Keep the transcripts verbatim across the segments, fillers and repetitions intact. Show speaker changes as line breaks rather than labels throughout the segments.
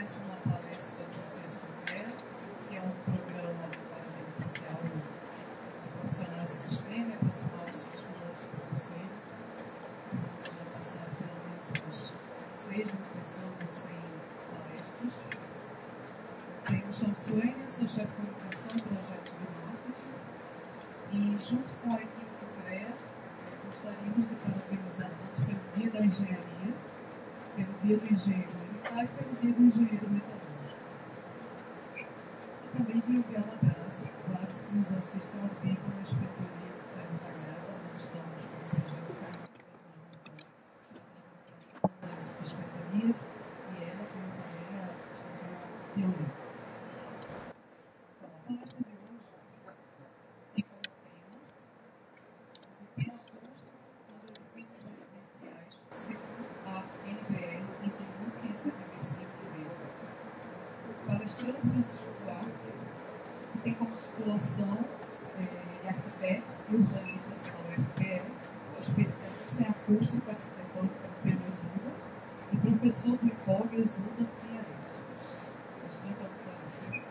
mais uma palestra do PESCAMER, que é um programa de pagamento inicial dos profissionais do sistema, e aproximar os estudantes para você. Já passaram pelo menos umas seis mil pessoas em cem palestras. Eu me chamo Suênia, sou chefe de comunicação do projeto de marketing e, junto com a equipe do CREA, gostaríamos de parabenizar tanto pelo Dia da Engenharia, pelo Dia do Engenheiro Militar e pelo Dia do Engenheiro Metalúrgico. E também de enviar um abraço para vários que nos assistem ao vivo na inspetoria de Ferro Talhada, onde estamos com o projeto das inspetorias, e ela tem também a estação pioneira. Então, a palestra de hoje tem como tema desempenho oposto nos edifícios residenciais, segundo a N B R vinte e um quinhentos e setenta e cinco de B. O palestrante Francisco Duarte, que tem como titulação é, arquiteto e urbanista pela U F P E, é especialista em acústica arquitetônica pelo Exuda e professor do I P O G Exuda Pinheiros. Bastante obrigado.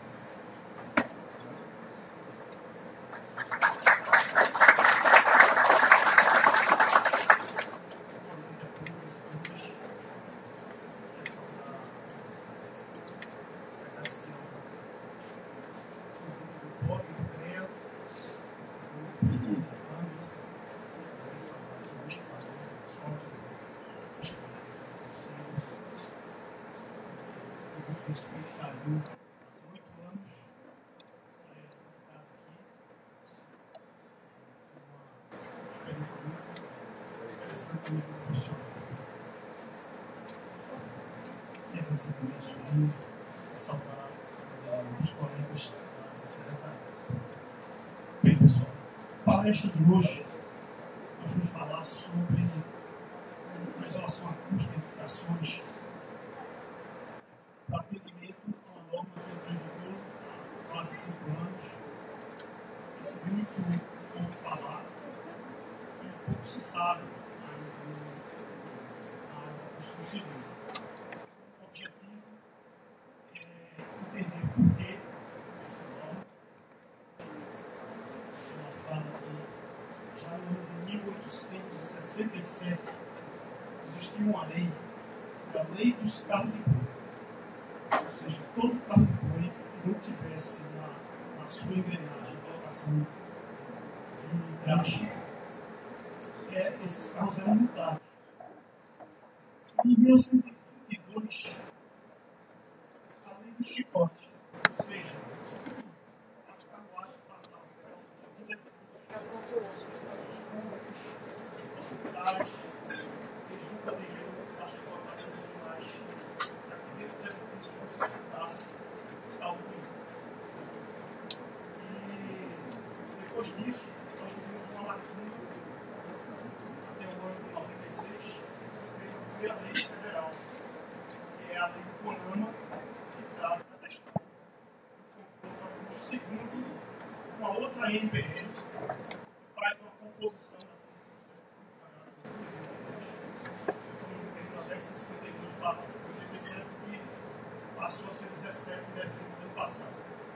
Saudar os colegas da secretaria. Bem, pessoal, a palestra de hoje nós vamos falar sobre a isolação acústica e edificações para atendimento a uma norma que eu tenho há quase cinco anos. Esse muito pouco falar e pouco se sabe na área da construção civil. O objetivo é entender por que esse norma. Ela fala que já no ano de mil oitocentos e sessenta e sete existia uma lei, a lei dos carros de boi. Ou seja, todo carro de boi que não tivesse na, na sua engrenagem a colocação de graxa, é, esses carros eram multados. Em mil novecentos e vinte e dois, a lei do chicote, ou seja, as carruagens passavam os públicos, hospitais, e junto aderiram as chicotadas regionais, para que dentro dos edifícios não se escutasse algo ruim. E depois disso, nós tivemos uma lacuna até o ano de noventa e seis, veio a primeira lei federal, que é a lei do CONAMA, que trata da questão do confronto acústico, segundo uma outra N B R, que faz uma composição da Polícia de dez mil seiscentos e cinquenta e dois barra oitenta e sete, que passou a ser dezessete de dezembro do ano passado.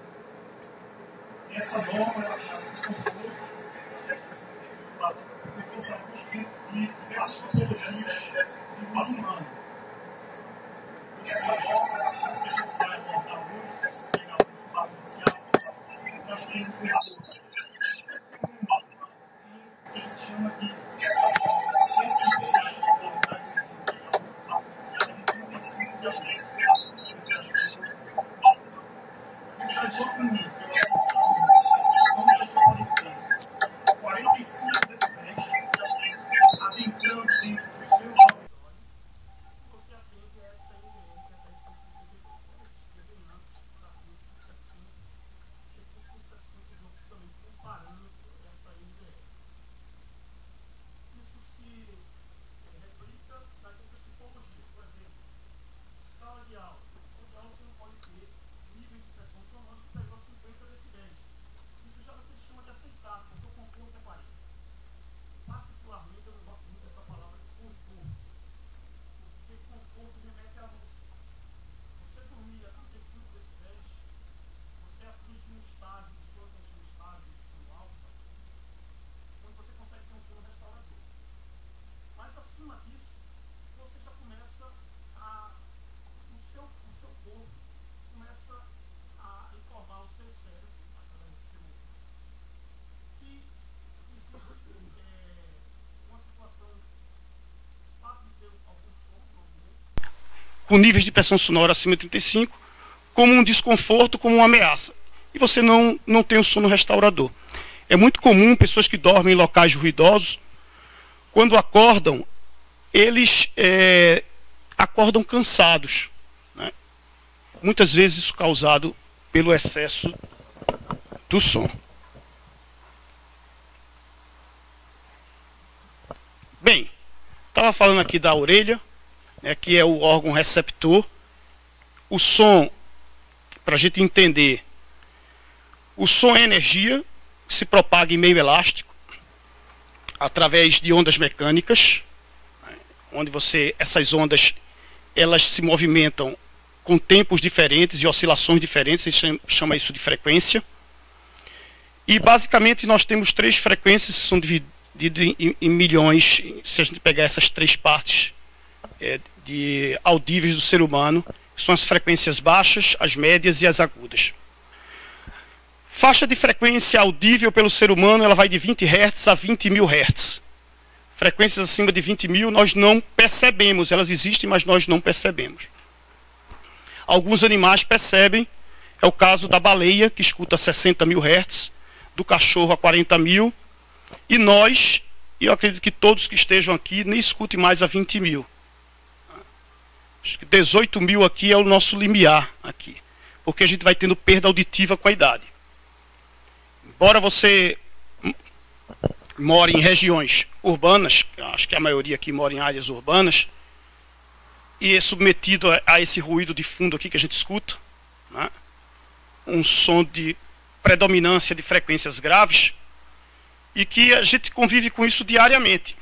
Essa norma ela já compôs dez mil seiscentos e cinquenta e dois barra defesa acústica e passou a ser dezessete de dezembro do ano passado. Essa norma ela que a gente vai abordar hoje, pegar o barra inicial, nós temos o que a gente chama de sensibilidade da qualidade artificial de trinta e cinco de abril. Se já de outro nível, onde você pode ter quarenta e cinco decibéis adentrando dentro do seu auditório, você atende essa N B R, que é dez mil seiscentos e cinquenta e dois. Esses determinantes da Polícia cinco sete cinco, G P cinco sete cinco,
com níveis de pressão sonora acima de trinta e cinco, como um desconforto, como uma ameaça. E você não, não tem o sono restaurador. É muito comum pessoas que dormem em locais ruidosos, quando acordam, eles é, acordam cansados, né? Muitas vezes isso causado pelo excesso do som. Bem, estava falando aqui da orelha, né, que é o órgão receptor. O som, para a gente entender, o som é energia que se propaga em meio elástico, através de ondas mecânicas, né, onde você, essas ondas, elas se movimentam com tempos diferentes e oscilações diferentes, a gente chama isso de frequência. E basicamente nós temos três frequências que são divididas em, em milhões, se a gente pegar essas três partes é, de audíveis do ser humano, que são as frequências baixas, as médias e as agudas. Faixa de frequência audível pelo ser humano, ela vai de vinte hertz a vinte mil hertz. Frequências acima de vinte mil nós não percebemos, elas existem, mas nós não percebemos. Alguns animais percebem, é o caso da baleia, que escuta sessenta mil hertz, do cachorro a quarenta mil, e nós, e eu acredito que todos que estejam aqui, nem escutem mais a vinte mil. Acho que dezoito mil aqui é o nosso limiar aqui, porque a gente vai tendo perda auditiva com a idade. Embora você more em regiões urbanas, acho que a maioria aqui mora em áreas urbanas, e é submetido a, a esse ruído de fundo aqui que a gente escuta, né? Um som de predominância de frequências graves, e que a gente convive com isso diariamente.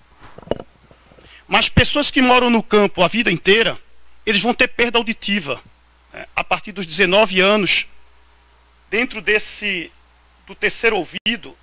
Mas pessoas que moram no campo a vida inteira, eles vão ter perda auditiva, né? A partir dos dezenove anos, dentro desse do terceiro ouvido,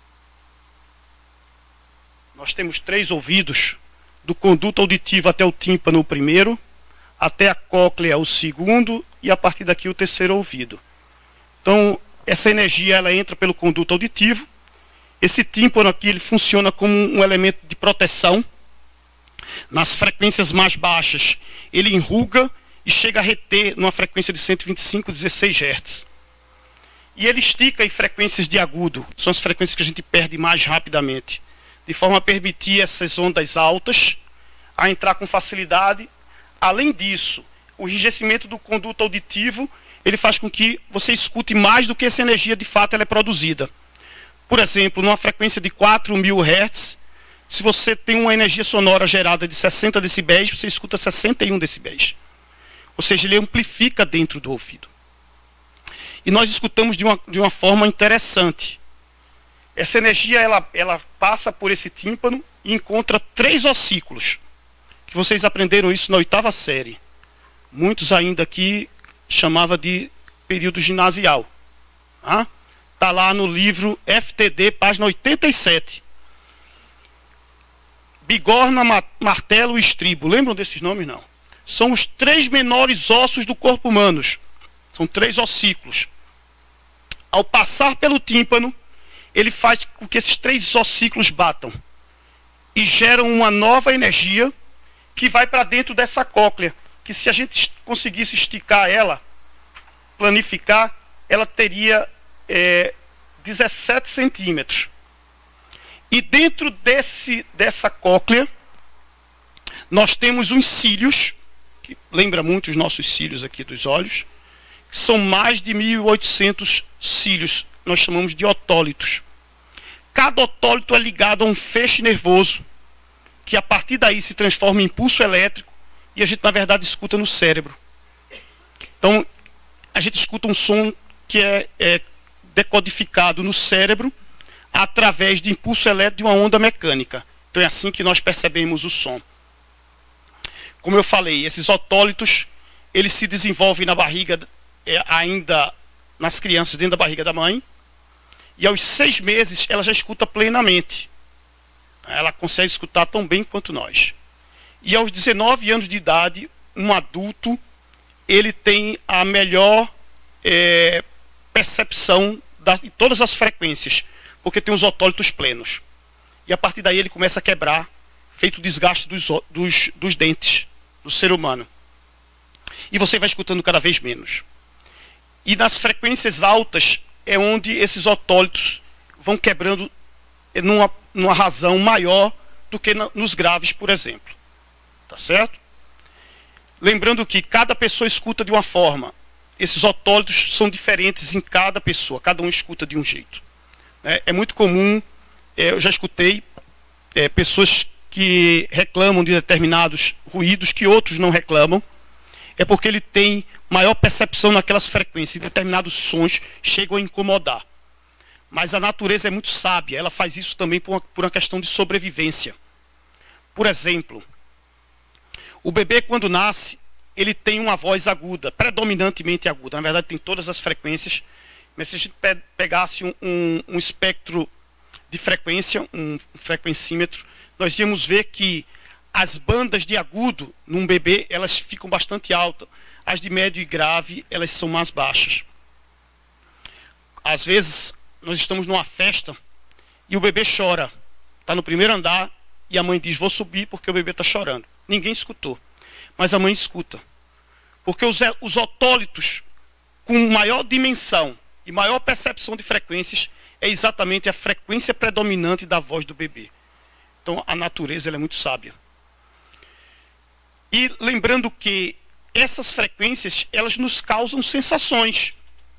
nós temos três ouvidos, do conduto auditivo até o tímpano o primeiro, até a cóclea o segundo, e a partir daqui o terceiro ouvido. Então, essa energia ela entra pelo conduto auditivo. Esse tímpano aqui ele funciona como um elemento de proteção. Nas frequências mais baixas, ele enruga e chega a reter numa frequência de cento e vinte e cinco, dezesseis hertz. E ele estica em frequências de agudo, são as frequências que a gente perde mais rapidamente, de forma a permitir essas ondas altas a entrar com facilidade. Além disso, o enrijecimento do conduto auditivo, ele faz com que você escute mais do que essa energia de fato ela é produzida. Por exemplo, numa frequência de quatro mil hertz, se você tem uma energia sonora gerada de sessenta decibéis, você escuta sessenta e um decibéis. Ou seja, ele amplifica dentro do ouvido. E nós escutamos de uma, de uma forma interessante. Essa energia ela, ela passa por esse tímpano e encontra três ossículos, que vocês aprenderam isso na oitava série. Muitos ainda aqui chamava de período ginasial. Está ah? lá no livro F T D, página oitenta e sete. Bigorna, martelo e estribo. Lembram desses nomes? Não. São os três menores ossos do corpo humano. São três ossículos. Ao passar pelo tímpano, ele faz com que esses três ossículos batam e geram uma nova energia que vai para dentro dessa cóclea, que se a gente conseguisse esticar ela, planificar, ela teria é, dezessete centímetros. E dentro desse, dessa cóclea, nós temos uns cílios, que lembra muito os nossos cílios aqui dos olhos, que são mais de mil e oitocentos cílios, nós chamamos de otólitos. Cada otólito é ligado a um feixe nervoso, que a partir daí se transforma em impulso elétrico, e a gente na verdade escuta no cérebro. Então, a gente escuta um som que é, é decodificado no cérebro, através de impulso elétrico de uma onda mecânica. Então é assim que nós percebemos o som. Como eu falei, esses otólitos, eles se desenvolvem na barriga, é, ainda nas crianças dentro da barriga da mãe, e aos seis meses ela já escuta plenamente. Ela consegue escutar tão bem quanto nós. E aos dezenove anos de idade, um adulto, ele tem a melhor é, percepção das, de todas as frequências, porque tem os otólitos plenos. E a partir daí ele começa a quebrar, feito o desgaste dos, dos, dos dentes do ser humano. e você vai escutando cada vez menos. E nas frequências altas é onde esses otólitos vão quebrando numa, numa razão maior do que na, nos graves, por exemplo. Tá certo? Lembrando que cada pessoa escuta de uma forma. Esses otólitos são diferentes em cada pessoa, cada um escuta de um jeito. É, é muito comum, é, eu já escutei é, pessoas que reclamam de determinados ruídos que outros não reclamam. É porque ele tem maior percepção naquelas frequências e determinados sons chegam a incomodar. Mas a natureza é muito sábia, ela faz isso também por uma, por uma questão de sobrevivência. Por exemplo, o bebê quando nasce, ele tem uma voz aguda, predominantemente aguda. Na verdade tem todas as frequências, mas se a gente pe pegasse um, um, um espectro de frequência, um, um frequencímetro, nós íamos ver que as bandas de agudo num bebê, elas ficam bastante altas. As de médio e grave, elas são mais baixas. Às vezes, nós estamos numa festa e o bebê chora. Está no primeiro andar e a mãe diz, vou subir porque o bebê está chorando. Ninguém escutou, mas a mãe escuta. Porque os, os otólitos com maior dimensão e maior percepção de frequências é exatamente a frequência predominante da voz do bebê. Então, a natureza ela é muito sábia. E lembrando que essas frequências, elas nos causam sensações.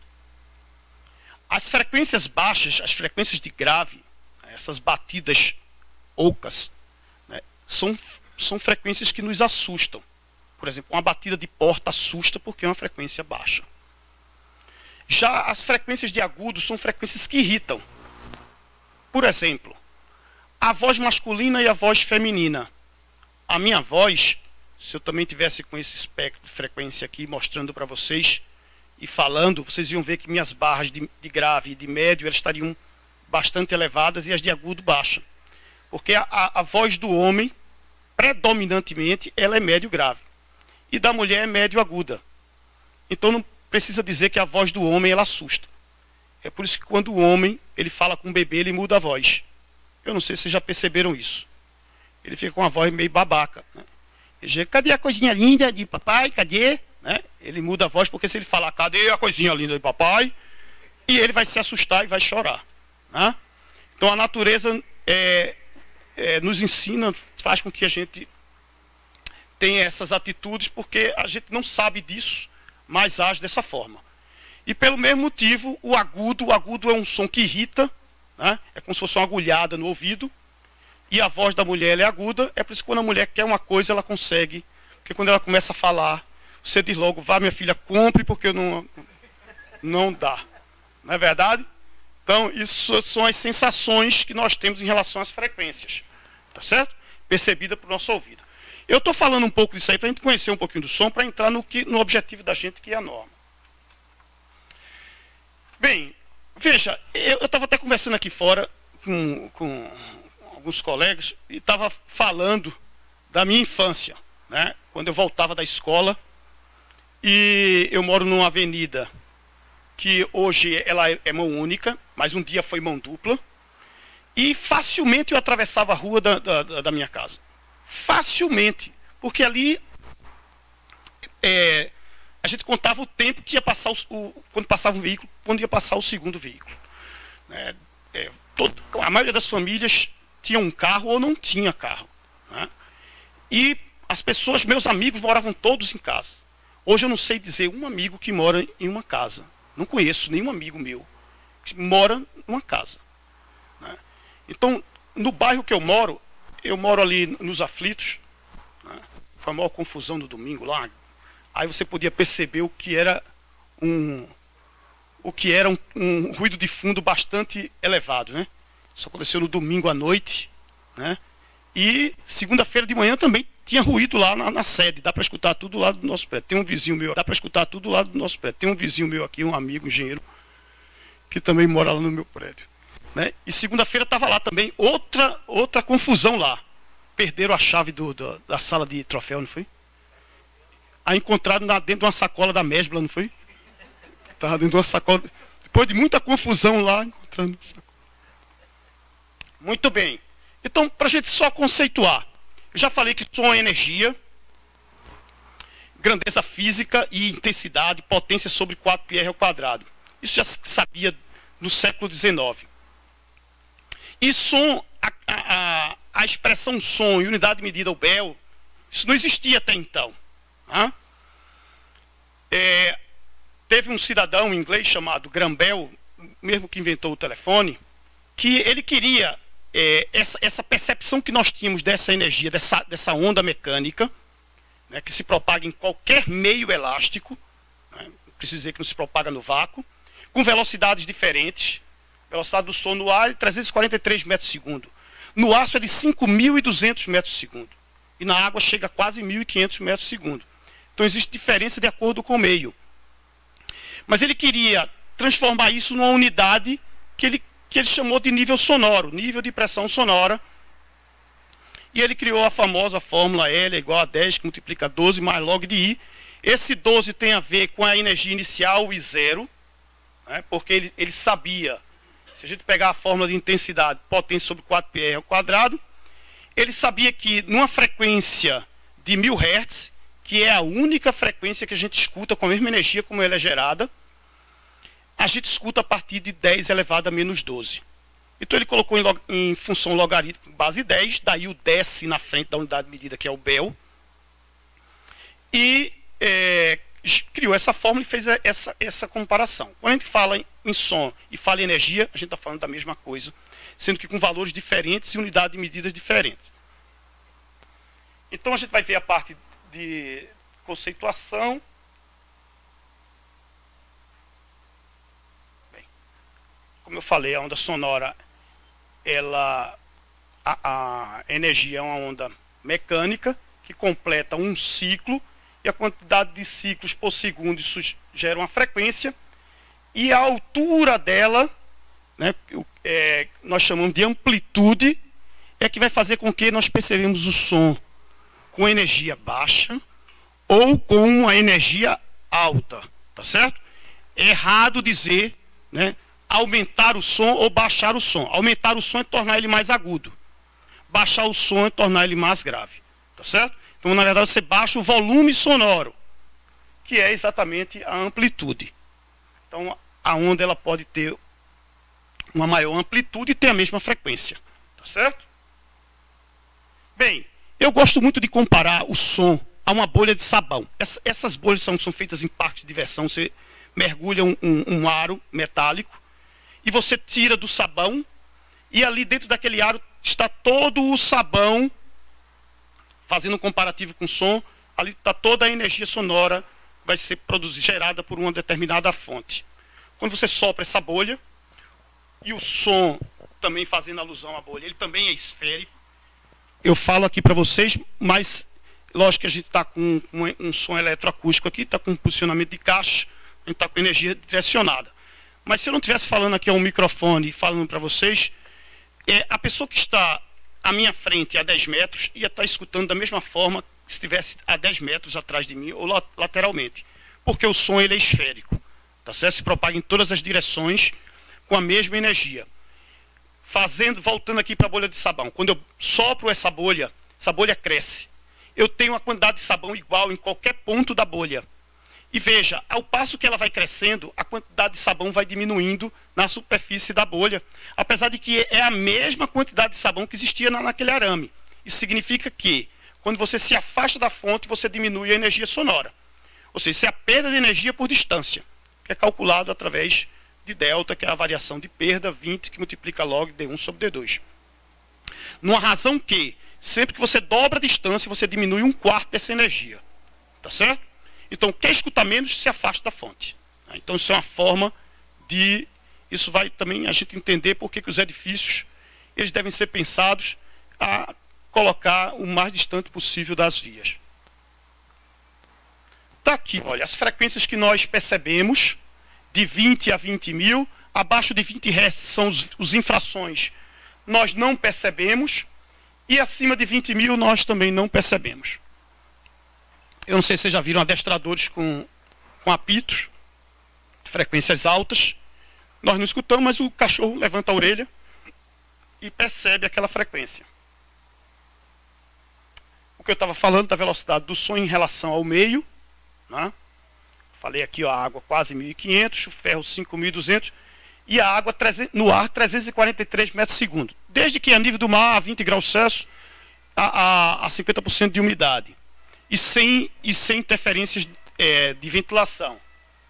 As frequências baixas, as frequências de grave, essas batidas ocas, né, são, são frequências que nos assustam. Por exemplo, uma batida de porta assusta porque é uma frequência baixa. Já as frequências de agudo são frequências que irritam. Por exemplo, a voz masculina e a voz feminina. A minha voz, se eu também tivesse com esse espectro de frequência aqui mostrando para vocês e falando, vocês iam ver que minhas barras de, de grave e de médio elas estariam bastante elevadas e as de agudo baixas. Porque a, a, a voz do homem, predominantemente, ela é médio grave. E da mulher é médio aguda. Então não precisa dizer que a voz do homem ela assusta. É por isso que quando o homem ele fala com o bebê, ele muda a voz. Eu não sei se vocês já perceberam isso. Ele fica com uma voz meio babaca. Né? Ele diz, cadê a coisinha linda de papai? Cadê? Né? Ele muda a voz porque se ele falar, cadê a coisinha linda de papai? E ele vai se assustar e vai chorar. Né? Então a natureza é, é, nos ensina, faz com que a gente tenha essas atitudes porque a gente não sabe disso, mas age dessa forma. E pelo mesmo motivo, o agudo, o agudo é um som que irrita, né? É como se fosse uma agulhada no ouvido. E a voz da mulher ela é aguda, é por isso que quando a mulher quer uma coisa, ela consegue. Porque quando ela começa a falar, você diz logo, vá minha filha, compre, porque não, não dá. Não é verdade? Então, isso são as sensações que nós temos em relação às frequências. Tá certo? Percebida para o nosso ouvido. Eu estou falando um pouco disso aí para a gente conhecer um pouquinho do som, para entrar no, que, no objetivo da gente, que é a norma. Bem, veja, eu estava até conversando aqui fora com, com alguns colegas e estava falando da minha infância, né? Quando eu voltava da escola, e eu moro numa avenida que hoje ela é mão única, mas um dia foi mão dupla, e facilmente eu atravessava a rua da, da, da minha casa. Facilmente, porque ali é, a gente contava o tempo que ia passar o, o, quando passava um veículo, quando ia passar o segundo veículo. É, é, todo, a maioria das famílias tinha um carro ou não tinha carro. Né? E as pessoas, meus amigos, moravam todos em casa. Hoje eu não sei dizer um amigo que mora em uma casa. Não conheço nenhum amigo meu que mora numa casa. Né? Então, no bairro que eu moro, eu moro ali nos Aflitos, né? Foi a maior confusão no domingo lá. Aí você podia perceber o que era um, o que era um, um ruído de fundo bastante elevado, né? Isso aconteceu no domingo à noite, né? E segunda-feira de manhã também tinha ruído lá na, na sede. Dá para escutar tudo lá do nosso prédio. Tem um vizinho meu, dá para escutar tudo lá do nosso prédio. Tem um vizinho meu aqui, um amigo, um engenheiro, que também mora lá no meu prédio. Né? E segunda-feira estava lá também outra, outra confusão lá. Perderam a chave do, do, da sala de troféu, não foi? Aí encontraram na, dentro de uma sacola da Mesbla, não foi? Estava dentro de uma sacola. Depois de muita confusão lá, encontrando uma sacola. Muito bem. Então, para a gente só conceituar. Eu já falei que som é energia. grandeza física e intensidade, potência sobre quatro πr ao quadrado. Isso já se sabia no século dezenove. E som, a, a, a expressão som e unidade de medida, o Bell, isso não existia até então. Tá? É, teve um cidadão inglês chamado Graham Bell, mesmo que inventou o telefone, que ele queria é, essa, essa percepção que nós tínhamos dessa energia, dessa, dessa onda mecânica, né, que se propaga em qualquer meio elástico, né, não preciso dizer que não se propaga no vácuo, com velocidades diferentes. A velocidade do som no ar é trezentos e quarenta e três metros por segundo. No aço é de cinco mil e duzentos metros por segundo. E na água chega a quase mil e quinhentos metros por segundo. Então existe diferença de acordo com o meio. Mas ele queria transformar isso numa unidade que ele, que ele chamou de nível sonoro, nível de pressão sonora. E ele criou a famosa fórmula L é igual a dez, que multiplica doze mais log de I. Esse doze tem a ver com a energia inicial e zero, né, porque ele, ele sabia, se a gente pegar a fórmula de intensidade, potência sobre quatro πr ao quadrado, ele sabia que numa frequência de mil hertz, que é a única frequência que a gente escuta com a mesma energia como ela é gerada, a gente escuta a partir de dez elevado a menos doze. Então ele colocou em, log, em função logarítmica base dez, daí o dec na frente da unidade de medida, que é o Bell, e é, criou essa fórmula e fez essa, essa comparação. Quando a gente fala em, em som e fala em energia, a gente está falando da mesma coisa, sendo que com valores diferentes e unidade de medidas diferentes. Então a gente vai ver a parte de conceituação. Bem, como eu falei, a onda sonora, ela, a, a energia é uma onda mecânica que completa um ciclo, e a quantidade de ciclos por segundo, isso gera uma frequência, e a altura dela, né, é, nós chamamos de amplitude, é que vai fazer com que nós percebamos o som com energia baixa ou com uma energia alta, tá certo? É errado dizer, né, aumentar o som ou baixar o som. Aumentar o som é tornar ele mais agudo. Baixar o som é tornar ele mais grave, tá certo? Então, na verdade, você baixa o volume sonoro, que é exatamente a amplitude. Então, a onda ela pode ter uma maior amplitude e ter a mesma frequência, tá certo? Bem, eu gosto muito de comparar o som a uma bolha de sabão. Essa, essas bolhas são, são feitas em parques de diversão. Você mergulha um, um, um aro metálico e você tira do sabão, e ali dentro daquele aro está todo o sabão, fazendo um comparativo com o som, ali está toda a energia sonora que vai ser produzida, gerada por uma determinada fonte. Quando você sopra essa bolha, e o som também fazendo alusão à bolha, ele também é esférico. Eu falo aqui para vocês, mas lógico que a gente está com um, um som eletroacústico aqui, está com um posicionamento de caixa, a gente está com energia direcionada. Mas se eu não estivesse falando aqui a um microfone e falando para vocês, é, a pessoa que está à minha frente a dez metros ia estar escutando da mesma forma que se estivesse a dez metros atrás de mim ou lateralmente. Porque o som ele é esférico, tá certo? Se propaga em todas as direções com a mesma energia. Fazendo, voltando aqui para a bolha de sabão. Quando eu sopro essa bolha, essa bolha cresce. Eu tenho uma quantidade de sabão igual em qualquer ponto da bolha. E veja, ao passo que ela vai crescendo, a quantidade de sabão vai diminuindo na superfície da bolha, apesar de que é a mesma quantidade de sabão que existia na, naquele arame. Isso significa que, quando você se afasta da fonte, você diminui a energia sonora. Ou seja, isso é a perda de energia por distância, que é calculado através de delta, que é a variação de perda, vinte, que multiplica log D um sobre D dois. Numa razão que, sempre que você dobra a distância, você diminui um quarto dessa energia. Tá certo? Então, quer escutar menos, se afasta da fonte. Então, isso é uma forma de... Isso vai também a gente entender por que os edifícios eles devem ser pensados a colocar o mais distante possível das vias. Está aqui, olha, as frequências que nós percebemos, de vinte a vinte mil, abaixo de vinte hertz são os, os infrações, nós não percebemos, e acima de vinte mil nós também não percebemos. Eu não sei se vocês já viram adestradores com, com apitos, de frequências altas. Nós não escutamos, mas o cachorro levanta a orelha e percebe aquela frequência. O que eu estava falando da velocidade do som em relação ao meio, né? Falei aqui, ó, a água quase mil e quinhentos, o ferro cinco mil e duzentos e a água no ar trezentos e quarenta e três metros por segundo. Desde que a nível do mar a vinte graus Celsius, a, a, a cinquenta por cento de umidade. E sem, e sem interferências é, de ventilação.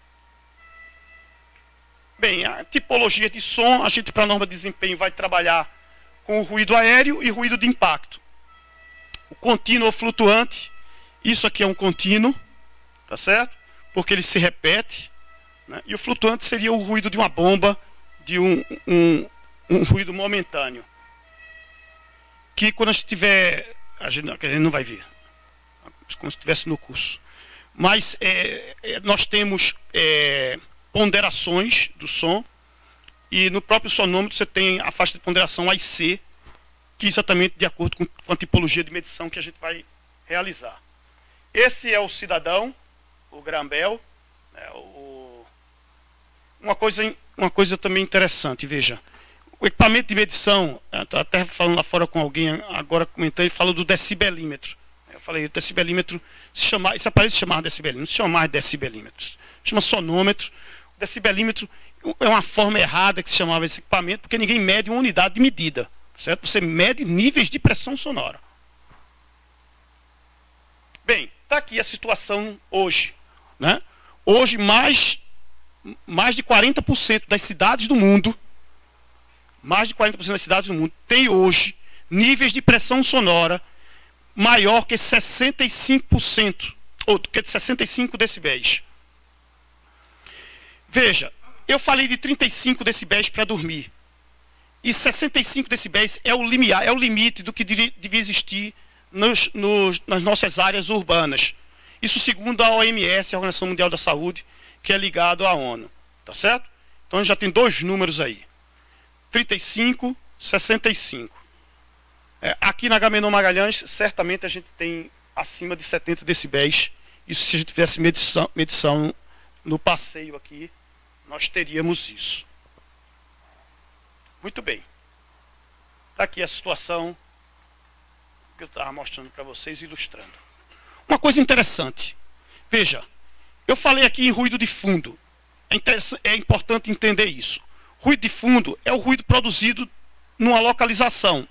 Bem, a tipologia de som, a gente para a norma de desempenho vai trabalhar com o ruído aéreo e ruído de impacto. O contínuo ou flutuante, isso aqui é um contínuo, tá certo? Porque ele se repete, né? E o flutuante seria o ruído de uma bomba, de um, um, um ruído momentâneo. Que quando a gente tiver, a gente, a gente não vai ver, como se estivesse no curso. Mas é, é, nós temos é, ponderações do som, e no próprio sonômetro você tem a faixa de ponderação A e C, que é exatamente de acordo com, com a tipologia de medição que a gente vai realizar. Esse é o cidadão, o Graham Bell. Né, o, uma, coisa, uma coisa também interessante, veja, o equipamento de medição, estou até falando lá fora com alguém agora comentando, ele fala do decibelímetro. Eu falei, o decibelímetro, se chama, esse aparelho se chama decibelímetro, não se chama mais decibelímetro, se chama sonômetro. O decibelímetro é uma forma errada que se chamava esse equipamento, porque ninguém mede uma unidade de medida, certo? Você mede níveis de pressão sonora. Bem, está aqui a situação hoje, né? Hoje, mais, mais de quarenta por cento das cidades do mundo, mais de quarenta por cento das cidades do mundo, tem hoje níveis de pressão sonora maior que sessenta e cinco por cento, ou que sessenta e cinco decibéis. Veja, eu falei de trinta e cinco decibéis para dormir. E sessenta e cinco decibéis é o limiar, é o limite do que devia existir nos, nos, nas nossas áreas urbanas. Isso segundo a O M S, a Organização Mundial da Saúde, que é ligado à ONU. Tá certo? Então a gente já tem dois números aí. trinta e cinco, sessenta e cinco. É, aqui na Agamenon Magalhães, certamente a gente tem acima de setenta decibéis. Isso se a gente tivesse medição, medição no passeio aqui, nós teríamos isso. Muito bem. Está aqui a situação que eu estava mostrando para vocês, ilustrando. Uma coisa interessante. Veja, eu falei aqui em ruído de fundo. É, é importante entender isso. Ruído de fundo é o ruído produzido numa localização.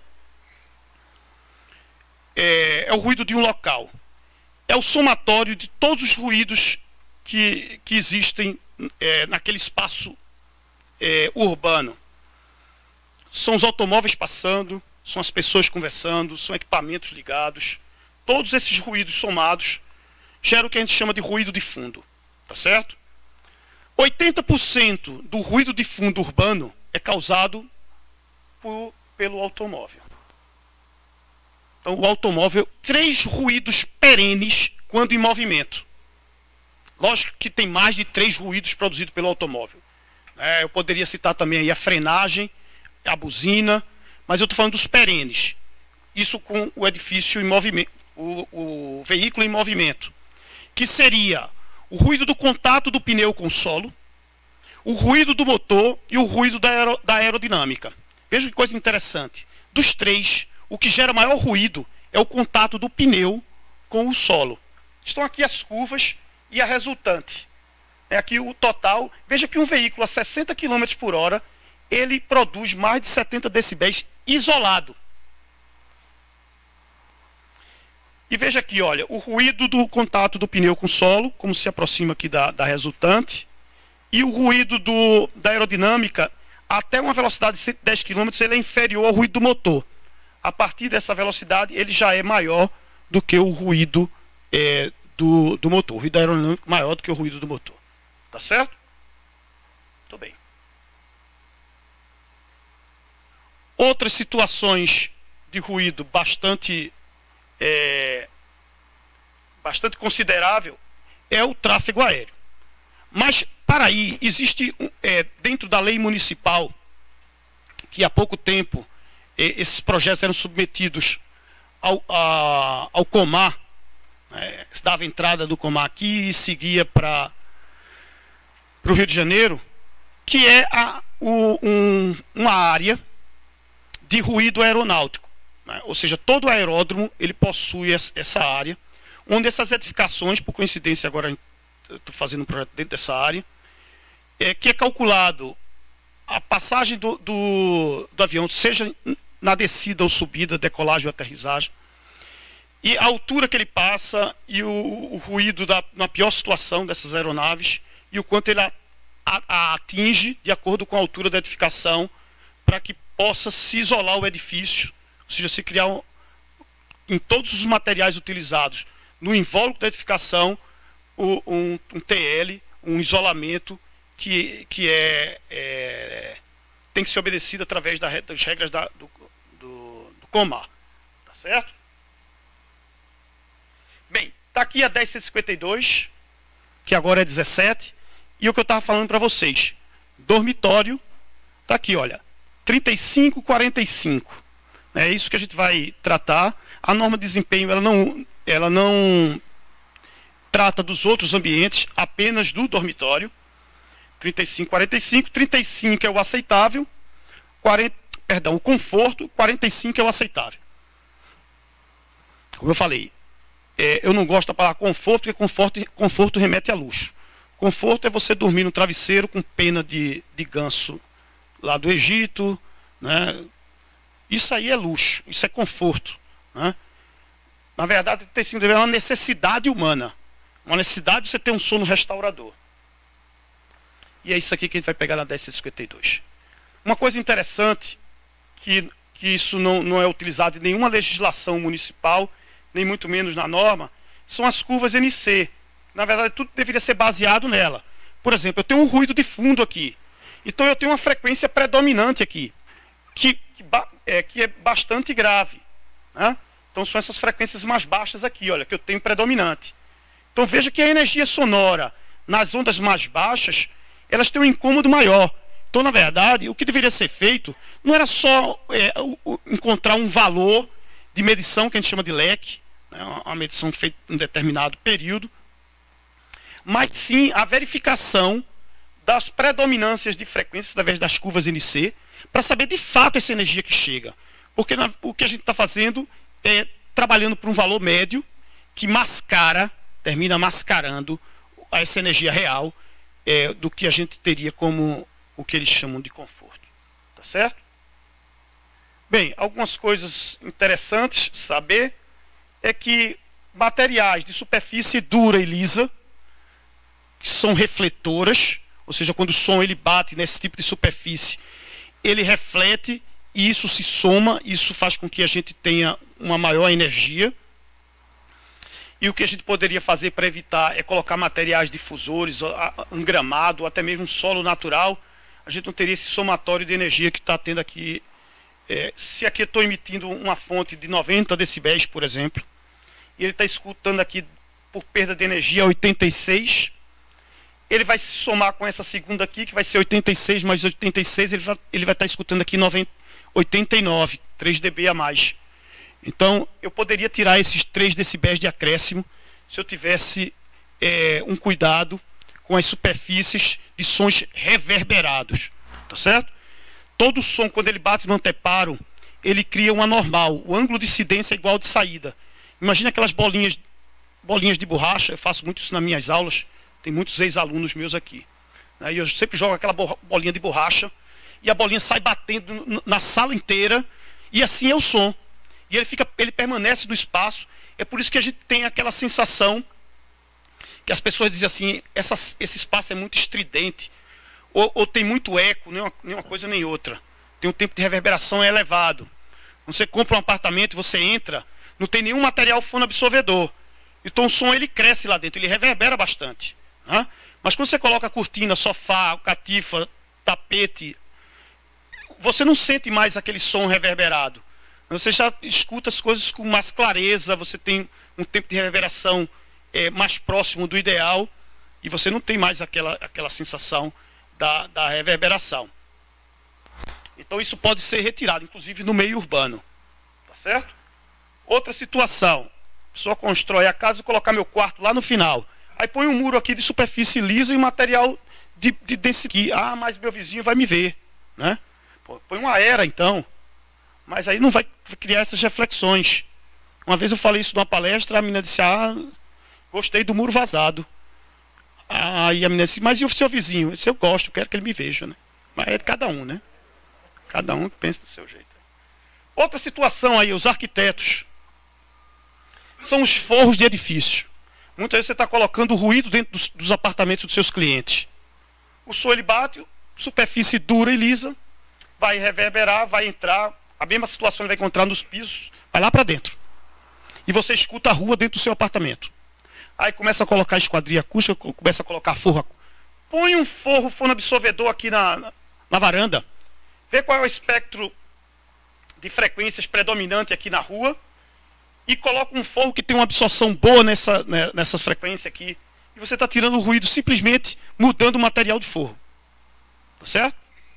É, é o ruído de um local. É o somatório de todos os ruídos que, que existem é, naquele espaço é, urbano. São os automóveis passando, são as pessoas conversando, são equipamentos ligados. Todos esses ruídos somados geram o que a gente chama de ruído de fundo. Tá certo? oitenta por cento do ruído de fundo urbano é causado por, pelo automóvel. Então, o automóvel, três ruídos perenes quando em movimento. Lógico que tem mais de três ruídos produzidos pelo automóvel. É, eu poderia citar também aí a frenagem, a buzina, mas eu estou falando dos perenes. Isso com o edifício em movimento, o, o veículo em movimento. Que seria o ruído do contato do pneu com o solo, o ruído do motor e o ruído da, aero, da aerodinâmica. Veja que coisa interessante. Dos três, o que gera maior ruído é o contato do pneu com o solo. Estão aqui as curvas e a resultante. É aqui o total. Veja que um veículo a sessenta quilômetros por hora, ele produz mais de setenta decibéis isolado. E veja aqui, olha, o ruído do contato do pneu com o solo, como se aproxima aqui da, da resultante, e o ruído do, da aerodinâmica, até uma velocidade de cento e dez quilômetros, ele é inferior ao ruído do motor. A partir dessa velocidade, ele já é maior do que o ruído é, do, do motor. O ruído aerodinâmico é maior do que o ruído do motor. Tá certo? Muito bem. Outras situações de ruído bastante, é, bastante considerável é o tráfego aéreo. Mas, para aí, existe, é, dentro da lei municipal, que há pouco tempo é, esses projetos eram submetidos ao, a, ao Comar, né, dava entrada do Comar aqui e seguia para o Rio de Janeiro, que é a, o, um, uma área de ruído aeronáutico, né? Ou seja, todo aeródromo ele possui essa área, onde essas edificações, por coincidência agora estou fazendo um projeto dentro dessa área, é, que é calculado a passagem do, do, do avião, seja na descida ou subida, decolagem ou aterrissagem, e a altura que ele passa e o, o ruído da, na pior situação dessas aeronaves e o quanto ele a, a, a atinge de acordo com a altura da edificação para que possa se isolar o edifício, ou seja, se criar um, em todos os materiais utilizados no invólucro da edificação o, um, um T L, um isolamento que, que é, é, tem que ser obedecido através da, das regras da, do, do, do COMAR. Tá certo? Bem, está aqui a dez cento e cinquenta e dois, que agora é dezessete, e o que eu estava falando para vocês. Dormitório, está aqui, olha, trinta e cinco, quarenta e cinco. É isso que a gente vai tratar. A norma de desempenho, ela não, ela não trata dos outros ambientes, apenas do dormitório. trinta e cinco, quarenta e cinco. trinta e cinco é o aceitável, quarenta, perdão, o conforto, quarenta e cinco é o aceitável. Como eu falei, é, eu não gosto da palavra conforto, porque conforto, conforto remete a luxo. Conforto é você dormir no travesseiro com pena de, de ganso lá do Egito, né? Isso aí é luxo, isso é conforto, né? Na verdade, trinta e cinco é uma necessidade humana, uma necessidade de você ter um sono restaurador. E é isso aqui que a gente vai pegar na dez cento e cinquenta e dois. Uma coisa interessante, que, que isso não, não é utilizado em nenhuma legislação municipal, nem muito menos na norma, são as curvas N C. Na verdade, tudo deveria ser baseado nela. Por exemplo, eu tenho um ruído de fundo aqui. Então eu tenho uma frequência predominante aqui, que, que, é, que é bastante grave, né? Então são essas frequências mais baixas aqui, olha, que eu tenho predominante. Então veja que a energia sonora nas ondas mais baixas, elas têm um incômodo maior. Então, na verdade, o que deveria ser feito não era só é, o, o, encontrar um valor de medição, que a gente chama de leque, né, uma medição feita em um determinado período, mas sim a verificação das predominâncias de frequência através das curvas N C, para saber de fato essa energia que chega. Porque na, o que a gente está fazendo é trabalhando por um valor médio que mascara, termina mascarando essa energia real é, do que a gente teria como o que eles chamam de conforto. Tá certo? Bem, algumas coisas interessantes saber é que materiais de superfície dura e lisa, que são refletoras, ou seja, quando o som ele bate nesse tipo de superfície, ele reflete e isso se soma, isso faz com que a gente tenha uma maior energia. E o que a gente poderia fazer para evitar é colocar materiais difusores, um gramado, ou até mesmo um solo natural. A gente não teria esse somatório de energia que está tendo aqui. É, se aqui eu estou emitindo uma fonte de noventa decibéis, por exemplo, e ele está escutando aqui por perda de energia oitenta e seis, ele vai se somar com essa segunda aqui, que vai ser oitenta e seis mais oitenta e seis, ele vai, ele vai estar escutando aqui noventa, oitenta e nove, três decibéis a mais. Então, eu poderia tirar esses três decibéis de acréscimo se eu tivesse é, um cuidado com as superfícies de sons reverberados. Tá certo? Todo som, quando ele bate no anteparo, ele cria uma normal. O ângulo de incidência é igual ao de saída. Imagina aquelas bolinhas, bolinhas de borracha, eu faço muito isso nas minhas aulas, tem muitos ex-alunos meus aqui. E eu sempre jogo aquela bolinha de borracha, e a bolinha sai batendo na sala inteira, e assim é o som. E ele, fica, ele permanece no espaço. É por isso que a gente tem aquela sensação que as pessoas dizem assim, essa, esse espaço é muito estridente, ou, ou tem muito eco, nem uma, nem uma coisa nem outra. Tem um tempo de reverberação elevado. Você compra um apartamento, você entra, não tem nenhum material fonoabsorvedor. Então o som ele cresce lá dentro, ele reverbera bastante. Né? Mas quando você coloca cortina, sofá, catifa, tapete, você não sente mais aquele som reverberado. Você já escuta as coisas com mais clareza, você tem um tempo de reverberação é, mais próximo do ideal, e você não tem mais aquela, aquela sensação da, da reverberação. Então isso pode ser retirado, inclusive no meio urbano. Tá certo? Outra situação, a pessoa constrói a casa e colocar meu quarto lá no final. Aí põe um muro aqui de superfície lisa e material de, de densidade. Ah, mas meu vizinho vai me ver. Né? Pô, põe uma era então. Mas aí não vai criar essas reflexões. Uma vez eu falei isso numa palestra, a menina disse, ah, gostei do muro vazado. Aí a menina disse, mas e o seu vizinho? Se eu gosto, eu quero que ele me veja, né? Mas é de cada um, né? Cada um que pensa do seu jeito. Outra situação aí, os arquitetos. São os forros de edifício. Muitas vezes você está colocando ruído dentro dos, dos apartamentos dos seus clientes. O som ele bate, superfície dura e lisa, vai reverberar, vai entrar, a mesma situação ele vai encontrar nos pisos, vai lá para dentro. E você escuta a rua dentro do seu apartamento. Aí começa a colocar esquadria acústica, começa a colocar forro. Põe um forro fonoabsorvedor aqui na, na, na varanda. Vê qual é o espectro de frequências predominante aqui na rua. E coloca um forro que tem uma absorção boa nessa, né, nessas frequências aqui. E você está tirando o ruído simplesmente mudando o material de forro. Tá certo?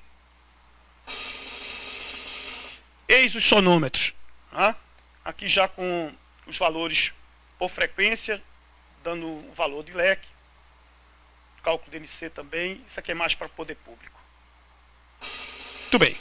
Eis os sonômetros. Tá? Aqui já com os valores por frequência, dando o valor de leque. Cálculo de M C também. Isso aqui é mais para poder público. Muito bem.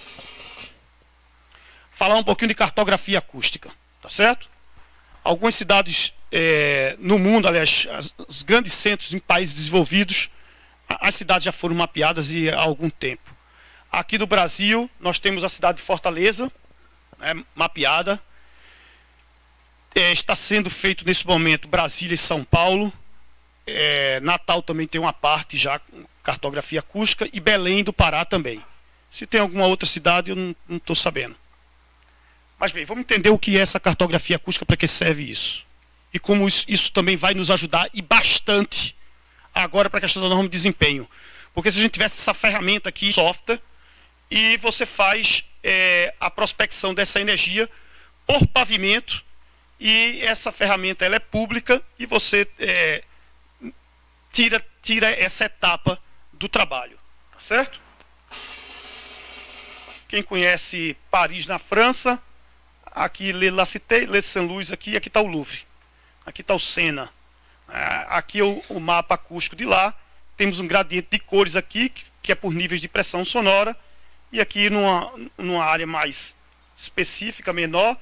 Falar um pouquinho de cartografia acústica. Tá certo? Algumas cidades é, no mundo, aliás, as, os grandes centros em países desenvolvidos, as cidades já foram mapeadas e há algum tempo. Aqui no Brasil, nós temos a cidade de Fortaleza, né, mapeada. É, está sendo feito nesse momento Brasília e São Paulo. É, Natal também tem uma parte já com cartografia acústica e Belém do Pará também. Se tem alguma outra cidade, eu não estou sabendo. Mas bem, vamos entender o que é essa cartografia acústica, para que serve isso. E como isso, isso também vai nos ajudar, e bastante, agora para a questão da norma de desempenho. Porque se a gente tivesse essa ferramenta aqui, software, e você faz é, a prospecção dessa energia por pavimento, e essa ferramenta ela é pública, e você é, tira, tira essa etapa do trabalho. Tá certo? Quem conhece Paris na França, aqui Le La Cité, Le Saint-Louis aqui, aqui está o Louvre. Aqui está o Sena. Aqui é o, o mapa acústico de lá. Temos um gradiente de cores aqui, que, que é por níveis de pressão sonora. E aqui numa, numa área mais específica, menor.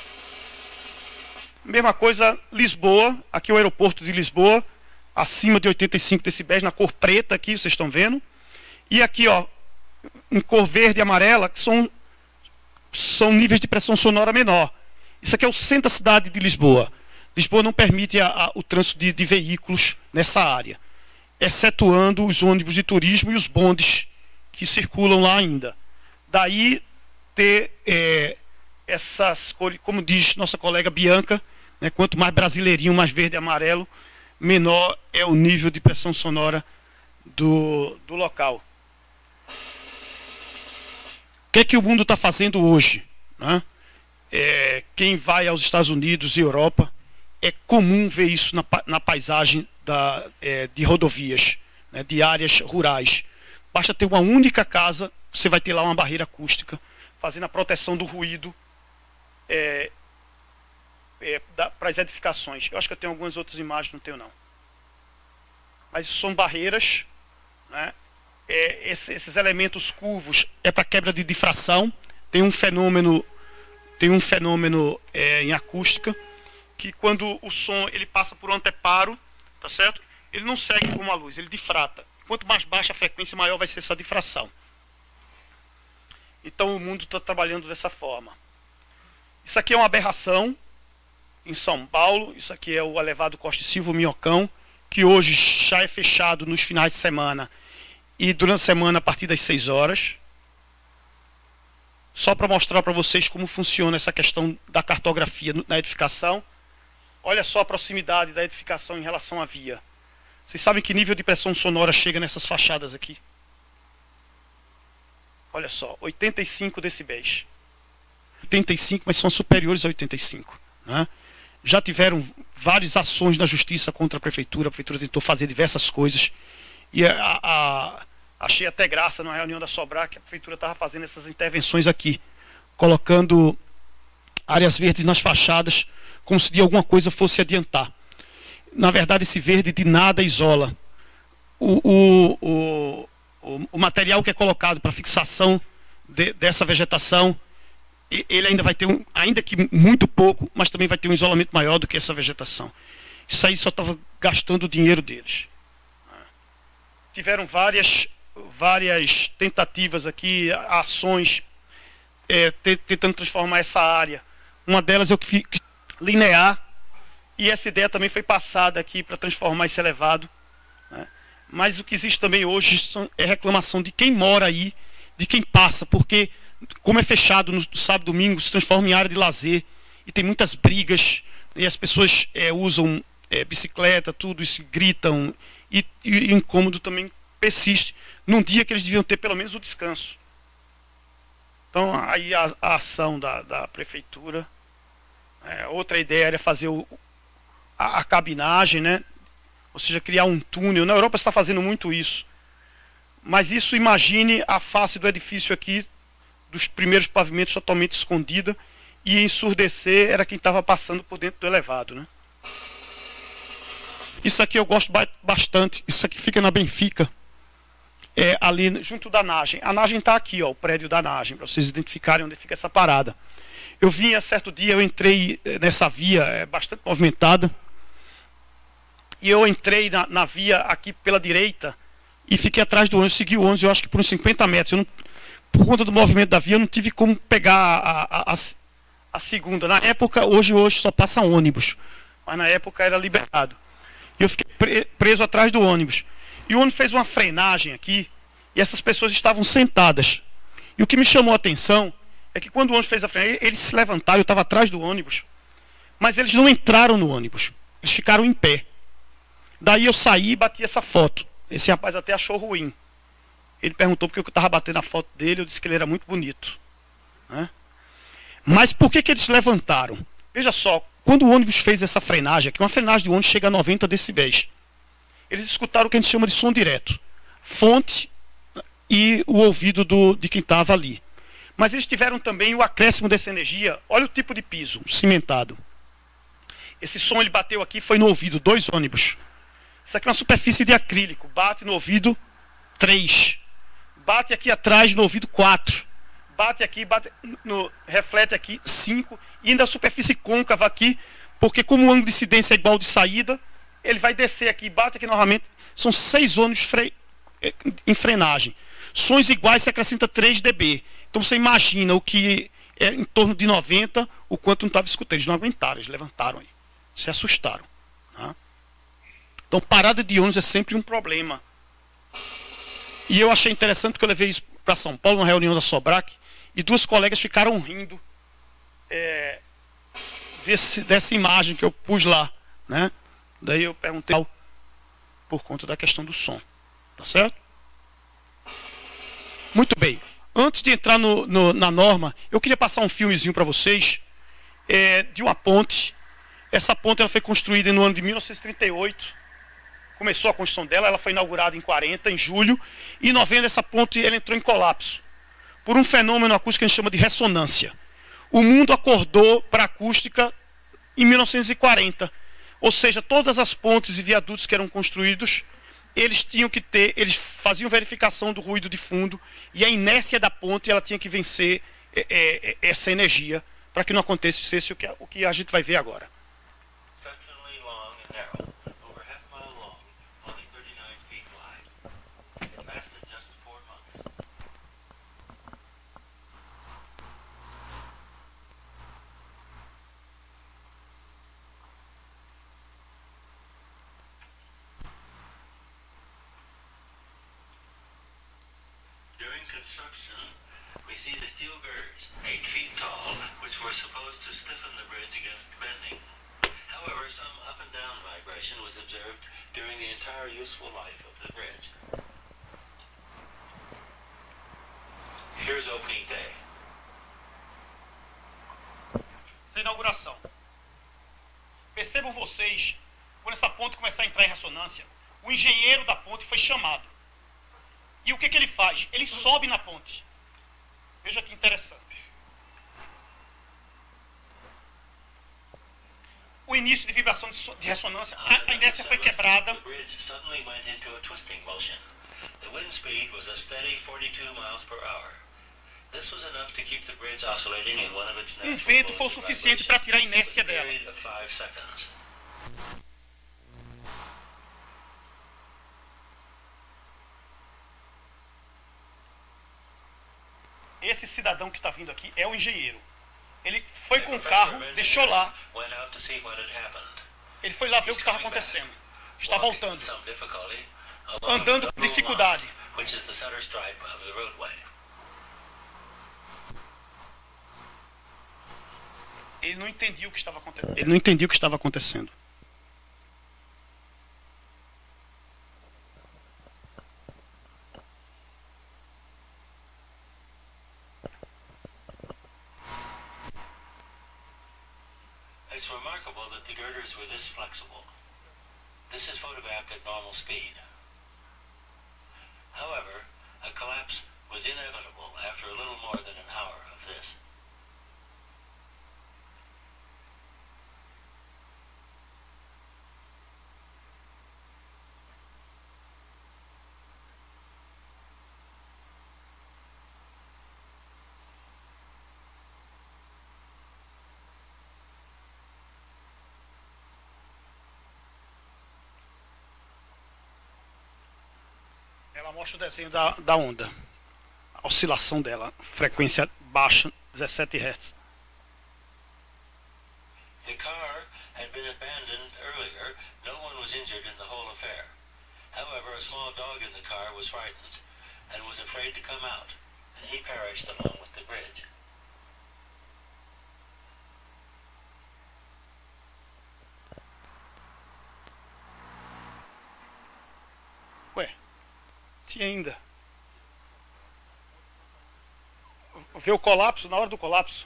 Mesma coisa, Lisboa. Aqui é o aeroporto de Lisboa. Acima de oitenta e cinco decibéis, na cor preta aqui, vocês estão vendo. E aqui, ó, em cor verde e amarela, que são... são níveis de pressão sonora menor. Isso aqui é o centro da cidade de Lisboa. Lisboa não permite a, a, o trânsito de, de veículos nessa área, excetuando os ônibus de turismo e os bondes que circulam lá ainda. Daí ter é, essas cores, como diz nossa colega Bianca, né, quanto mais brasileirinho, mais verde e amarelo, menor é o nível de pressão sonora do, do local. O que é que o mundo está fazendo hoje? Né? É, quem vai aos Estados Unidos e Europa, é comum ver isso na, na paisagem da, é, de rodovias, né, de áreas rurais. Basta ter uma única casa, você vai ter lá uma barreira acústica, fazendo a proteção do ruído é, é, para as edificações. Eu acho que eu tenho algumas outras imagens, não tenho não. Mas são barreiras, né? É, esse, esses elementos curvos é para quebra de difração. Tem um fenômeno, tem um fenômeno é, em acústica, que quando o som ele passa por um anteparo, tá certo? Ele não segue como a luz, ele difrata. Quanto mais baixa a frequência, maior vai ser essa difração. Então o mundo está trabalhando dessa forma. Isso aqui é uma aberração em São Paulo. Isso aqui é o elevado Costa e Silva Minhocão, que hoje já é fechado nos finais de semana e durante a semana a partir das seis horas. Só para mostrar para vocês como funciona essa questão da cartografia na edificação. Olha só a proximidade da edificação em relação à via. Vocês sabem que nível de pressão sonora chega nessas fachadas aqui? Olha só, oitenta e cinco decibéis. oitenta e cinco, mas são superiores a oitenta e cinco. Né? Já tiveram várias ações na justiça contra a prefeitura. A prefeitura tentou fazer diversas coisas. E a, a, achei até graça na reunião da Sobrar que a prefeitura estava fazendo essas intervenções aqui, colocando áreas verdes nas fachadas, como se de alguma coisa fosse adiantar. Na verdade, esse verde de nada isola. O, o, o, o, o material que é colocado para fixação de, dessa vegetação, ele ainda vai ter, um, ainda que muito pouco, mas também vai ter um isolamento maior do que essa vegetação. Isso aí só estava gastando o dinheiro deles. tiveram várias, várias tentativas aqui, ações, é, tentando transformar essa área. Uma delas é o que fica linear, e essa ideia também foi passada aqui para transformar esse elevado, né? Mas o que existe também hoje são, é reclamação de quem mora aí, de quem passa, porque como é fechado no sábado e domingo, se transforma em área de lazer, e tem muitas brigas, e as pessoas é, usam é, bicicleta, tudo isso, gritam, e, e o incômodo também persiste, num dia que eles deviam ter pelo menos o descanso. Então aí a, a ação da, da prefeitura, é, outra ideia era fazer o, a, a cabinagem, né? Ou seja, criar um túnel. Na Europa está fazendo muito isso. Mas isso, imagine a face do edifício aqui, dos primeiros pavimentos totalmente escondida, e ensurdecer era quem estava passando por dentro do elevado, né? Isso aqui eu gosto bastante. Isso aqui fica na Benfica, é, ali junto da Nagem. A Nagem está aqui, ó, o prédio da Nagem, para vocês identificarem onde fica essa parada. Eu vinha certo dia, eu entrei nessa via, é bastante movimentada, e eu entrei na, na via aqui pela direita e fiquei atrás do ônibus, segui o ônibus, eu acho que por uns cinquenta metros. Eu não, por conta do movimento da via, eu não tive como pegar a, a, a, a segunda. Na época, hoje, hoje só passa ônibus, mas na época era liberado. E eu fiquei pre, preso atrás do ônibus. E o ônibus fez uma frenagem aqui, e essas pessoas estavam sentadas. E o que me chamou a atenção é que quando o ônibus fez a frenagem, eles se levantaram, eu estava atrás do ônibus, mas eles não entraram no ônibus, eles ficaram em pé. Daí eu saí e bati essa foto. Esse rapaz até achou ruim. Ele perguntou porque eu estava batendo a foto dele, eu disse que ele era muito bonito, né? Mas por que que eles se levantaram? Veja só, quando o ônibus fez essa frenagem, aqui uma frenagem de ônibus chega a noventa decibéis. Eles escutaram o que a gente chama de som direto. Fonte e o ouvido do, de quem estava ali. Mas eles tiveram também o acréscimo dessa energia. Olha o tipo de piso, cimentado. Esse som ele bateu aqui, foi no ouvido, dois ônibus. Isso aqui é uma superfície de acrílico, bate no ouvido três. Bate aqui atrás no ouvido quatro. Bate aqui, bate no, reflete aqui cinco. E ainda a superfície côncava aqui, porque como o ângulo de incidência é igual de saída, ele vai descer aqui, bate aqui novamente. São seis ônibus fre... em frenagem. Sons iguais se acrescenta três decibéis. Então você imagina o que é em torno de noventa, o quanto não estava escutando. Eles não aguentaram, eles levantaram aí. Se assustaram. Tá? Então parada de ônibus é sempre um problema. E eu achei interessante que eu levei isso para São Paulo, numa reunião da Sobrac, e duas colegas ficaram rindo é, desse, dessa imagem que eu pus lá, né? Daí eu perguntei por conta da questão do som. Tá certo? Muito bem. Antes de entrar no, no, na norma, eu queria passar um filmezinho para vocês é, de uma ponte. Essa ponte ela foi construída no ano de mil novecentos e trinta e oito. Começou a construção dela, ela foi inaugurada em quarenta, em julho. E em novembro essa ponte ela entrou em colapso por um fenômeno acústico que a gente chama de ressonância. O mundo acordou para a acústica em mil novecentos e quarenta. Ou seja, todas as pontes e viadutos que eram construídos, eles tinham que ter, eles faziam verificação do ruído de fundo, e a inércia da ponte ela tinha que vencer é, é, essa energia para que não acontecesse o que, o que a gente vai ver agora.
Construction, we see the steel girders, eight feet tall, which were supposed to stiffen the bridge against bending. However, some up and down vibration was observed during the entire useful life of the bridge. Here's opening day.
Essa inauguração. Percebam vocês, quando essa ponte começar a entrar em ressonância, o engenheiro da ponte foi chamado. E o que, que ele faz? Ele sobe na ponte. Veja que interessante. O início de vibração de, so de ressonância, a, a inércia foi quebrada. Um vento foi o suficiente para tirar a inércia dela. cidadão que está vindo aqui é o engenheiro. Ele foi com o carro, deixou lá. Ele foi lá ver o que estava acontecendo. Está voltando. Andando com dificuldade. Ele não entendia o que estava acontecendo. Ele não entendia o que estava acontecendo.
It's remarkable that the girders were this flexible. This is photographed at normal speed. However, a collapse was inevitable after a little more than an hour of this.
Ela mostra o desenho da, da onda. A oscilação dela. Frequência baixa, dezessete hertz.
The car had been abandoned earlier. No one was injured in the whole affair. However, a small dog in the car was frightened and was afraid to come out, and he perished along with the bridge.
Ué, tinha ainda. Vê o colapso, na hora do colapso.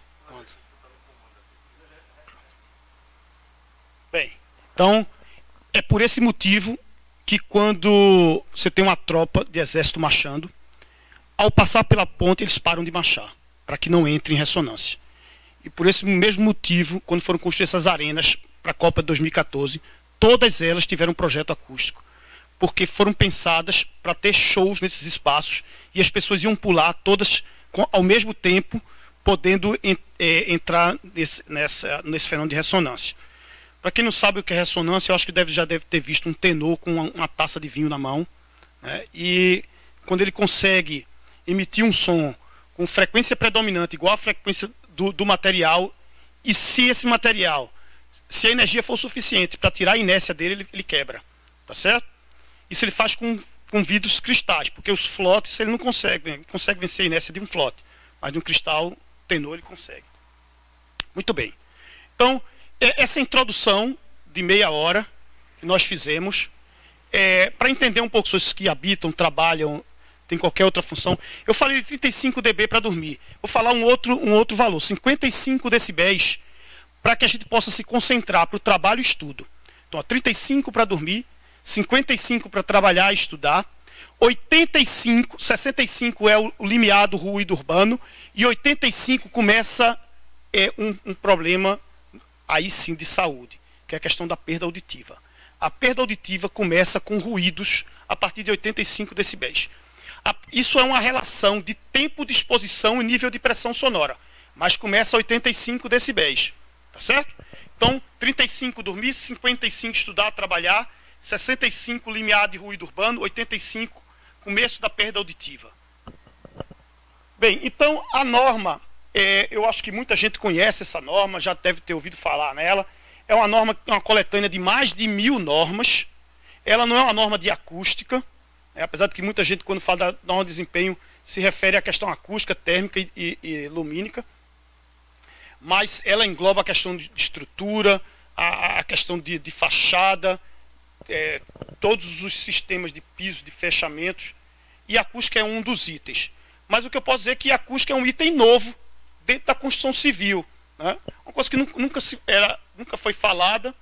Bem, então, é por esse motivo que quando você tem uma tropa de exército marchando, ao passar pela ponte eles param de marchar, para que não entre em ressonância. E por esse mesmo motivo, quando foram construídas essas arenas para a Copa de dois mil e quatorze, todas elas tiveram um projeto acústico, porque foram pensadas para ter shows nesses espaços e as pessoas iam pular todas ao mesmo tempo, podendo é, entrar nesse, nessa, nesse fenômeno de ressonância. Para quem não sabe o que é ressonância, eu acho que deve, já deve ter visto um tenor com uma, uma taça de vinho na mão, né? E quando ele consegue emitir um som com frequência predominante, igual à frequência do, do material, e se esse material, se a energia for suficiente para tirar a inércia dele, ele, ele quebra, tá certo? Isso ele faz com, com vidros cristais, porque os flotes ele não consegue, ele consegue vencer a inércia de um flote, mas de um cristal tenor ele consegue. Muito bem. Então, essa introdução de meia hora que nós fizemos, é, para entender um pouco sobre os que habitam, trabalham, tem qualquer outra função. Eu falei de trinta e cinco decibéis para dormir. Vou falar um outro, um outro valor, cinquenta e cinco decibéis, para que a gente possa se concentrar para o trabalho e estudo. Então, trinta e cinco para dormir, cinquenta e cinco para trabalhar e estudar, oitenta e cinco, sessenta e cinco é o limiar do ruído urbano, e oitenta e cinco começa é, um, um problema aí sim de saúde, que é a questão da perda auditiva. A perda auditiva começa com ruídos a partir de oitenta e cinco decibéis. Isso é uma relação de tempo de exposição e nível de pressão sonora, mas começa a oitenta e cinco decibéis, tá certo? Então, trinta e cinco dormir, cinquenta e cinco estudar, trabalhar, sessenta e cinco limiar de ruído urbano, oitenta e cinco começo da perda auditiva. Bem, então a norma, é, eu acho que muita gente conhece essa norma, já deve ter ouvido falar nela. É uma norma, uma coletânea de mais de mil normas. Ela não é uma norma de acústica, é, apesar de que muita gente, quando fala da norma de desempenho, se refere à questão acústica, térmica e, e, e lumínica. Mas ela engloba a questão de estrutura, a, a questão de, de fachada, é, todos os sistemas de piso, de fechamentos, e a acústica é um dos itens. Mas o que eu posso dizer é que a acústica é um item novo dentro da construção civil, né? Uma coisa que nunca, nunca, se, era, nunca foi falada,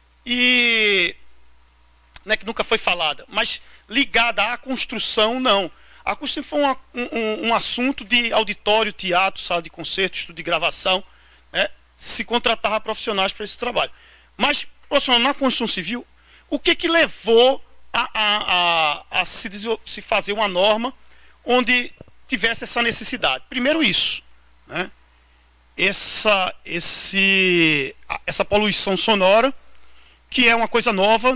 e não é que nunca foi falada, mas ligada à construção, não. A acústica foi uma, um, um assunto de auditório, teatro, sala de concerto, estudo de gravação, né? Se contratava profissionais para esse trabalho. Mas, profissional na construção civil, o que que levou a, a, a, a se, se fazer uma norma onde tivesse essa necessidade? Primeiro isso, né? essa, esse, essa poluição sonora, que é uma coisa nova.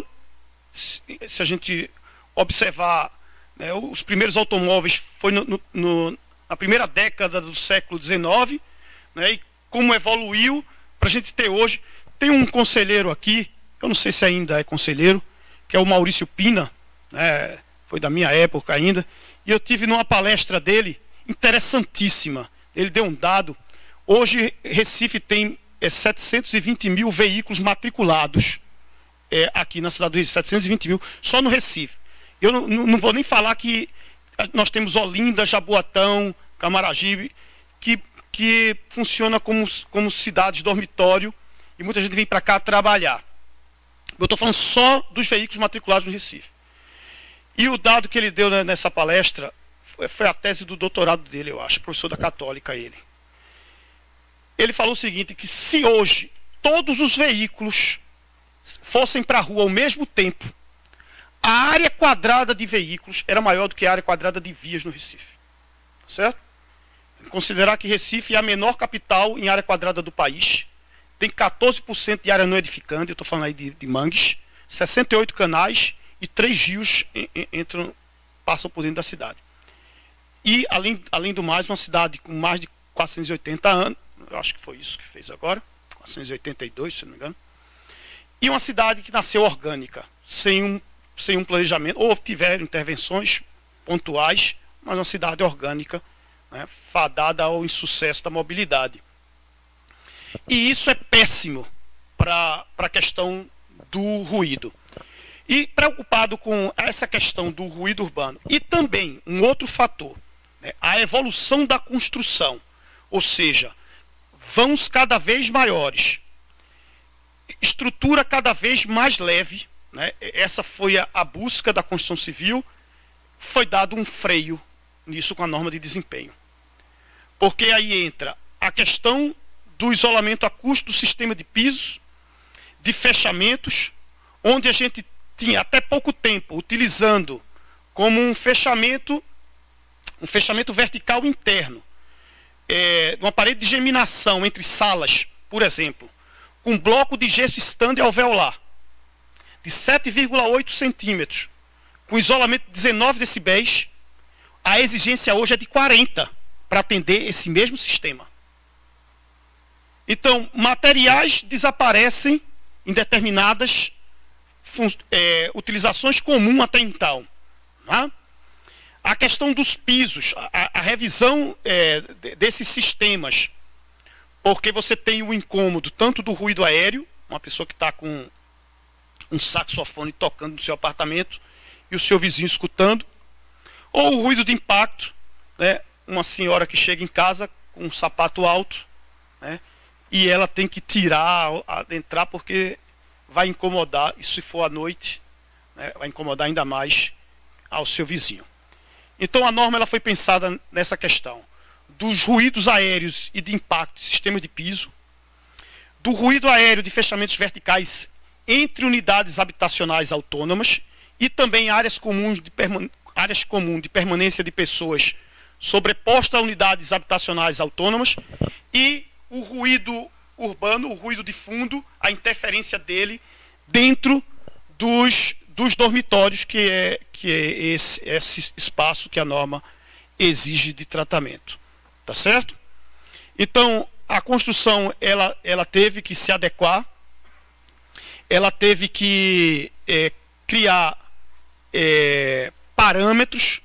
Se a gente observar, né, os primeiros automóveis foi no, no, na primeira década do século dezenove, né, e como evoluiu para a gente ter hoje. Tem um conselheiro aqui, eu não sei se ainda é conselheiro, que é o Maurício Pina, né, foi da minha época ainda, e eu tive numa palestra dele, interessantíssima. Ele deu um dado. Hoje Recife tem é, setecentos e vinte mil veículos matriculados é, aqui na cidade do Recife, setecentos e vinte mil, só no Recife. Eu não, não vou nem falar que nós temos Olinda, Jaboatão, Camaragibe, que, que funciona como, como cidades dormitório, e muita gente vem para cá trabalhar. Eu estou falando só dos veículos matriculados no Recife. E o dado que ele deu nessa palestra foi, foi a tese do doutorado dele, eu acho, professor da Católica ele. Ele falou o seguinte, que se hoje todos os veículos fossem para a rua ao mesmo tempo, a área quadrada de veículos era maior do que a área quadrada de vias no Recife. Certo? Considerar que Recife é a menor capital em área quadrada do país, tem quatorze por cento de área não edificante, eu estou falando aí de, de mangues, sessenta e oito canais e três rios entram, passam por dentro da cidade. E, além, além do mais, uma cidade com mais de quatrocentos e oitenta anos, eu acho que foi isso que fez agora, quatrocentos e oitenta e dois, se não me engano, e uma cidade que nasceu orgânica, sem um, sem um planejamento, ou tiveram intervenções pontuais, mas uma cidade orgânica, né, fadada ao insucesso da mobilidade. E isso é péssimo para a questão do ruído. E preocupado com essa questão do ruído urbano, e também um outro fator, né, a evolução da construção, ou seja, vãos cada vez maiores, estrutura cada vez mais leve, né, essa foi a, a busca da construção civil, foi dado um freio nisso com a norma de desempenho. Porque aí entra a questão do isolamento acústico do sistema de pisos, de fechamentos, onde a gente tinha até pouco tempo utilizando como um fechamento, um fechamento vertical interno, é, uma parede de geminação entre salas, por exemplo, com bloco de gesso stand alveolar, de sete vírgula oito centímetros, com isolamento de dezenove decibéis, a exigência hoje é de quarenta para atender esse mesmo sistema. Então, materiais desaparecem em determinadas é, utilizações comuns até então. Né? A questão dos pisos, a, a revisão é, desses sistemas, porque você tem o incômodo tanto do ruído aéreo, uma pessoa que está com um saxofone tocando no seu apartamento e o seu vizinho escutando, ou o ruído de impacto, né? Uma senhora que chega em casa com um sapato alto, né? E ela tem que tirar, adentrar, porque vai incomodar, e se for à noite, né, vai incomodar ainda mais ao seu vizinho. Então a norma ela foi pensada nessa questão dos ruídos aéreos e de impacto de sistemas de piso, do ruído aéreo de fechamentos verticais entre unidades habitacionais autônomas e também áreas comuns de, áreas comuns de permanência de pessoas sobreposta a unidades habitacionais autônomas, e o ruído urbano, o ruído de fundo, a interferência dele dentro dos, dos dormitórios, que é, que é esse, esse espaço que a norma exige de tratamento. Tá certo? Então, a construção ela, ela teve que se adequar, ela teve que é, criar é, parâmetros,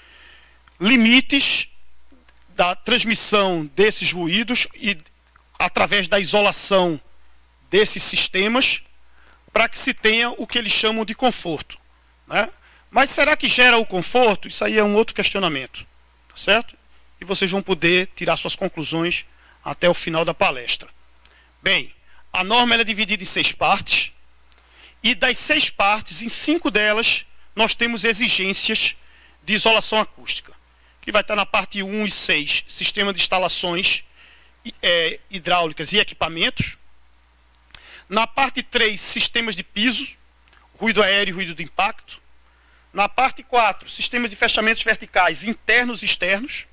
limites da transmissão desses ruídos e através da isolação desses sistemas, para que se tenha o que eles chamam de conforto. Né? Mas será que gera o conforto? Isso aí é um outro questionamento. Tá certo? E vocês vão poder tirar suas conclusões até o final da palestra. Bem, a norma ela é dividida em seis partes, e das seis partes, em cinco delas, nós temos exigências de isolação acústica, que vai estar na parte um e seis, sistema de instalações é, hidráulicas e equipamentos. Na parte três, sistemas de piso, ruído aéreo e ruído de impacto. Na parte quatro, sistemas de fechamentos verticais internos e externos.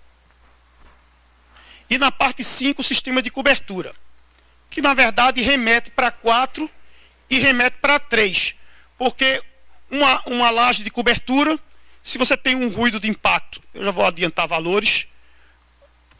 E na parte cinco, sistema de cobertura, que na verdade remete para quatro e remete para três, porque uma, uma laje de cobertura, se você tem um ruído de impacto, eu já vou adiantar valores,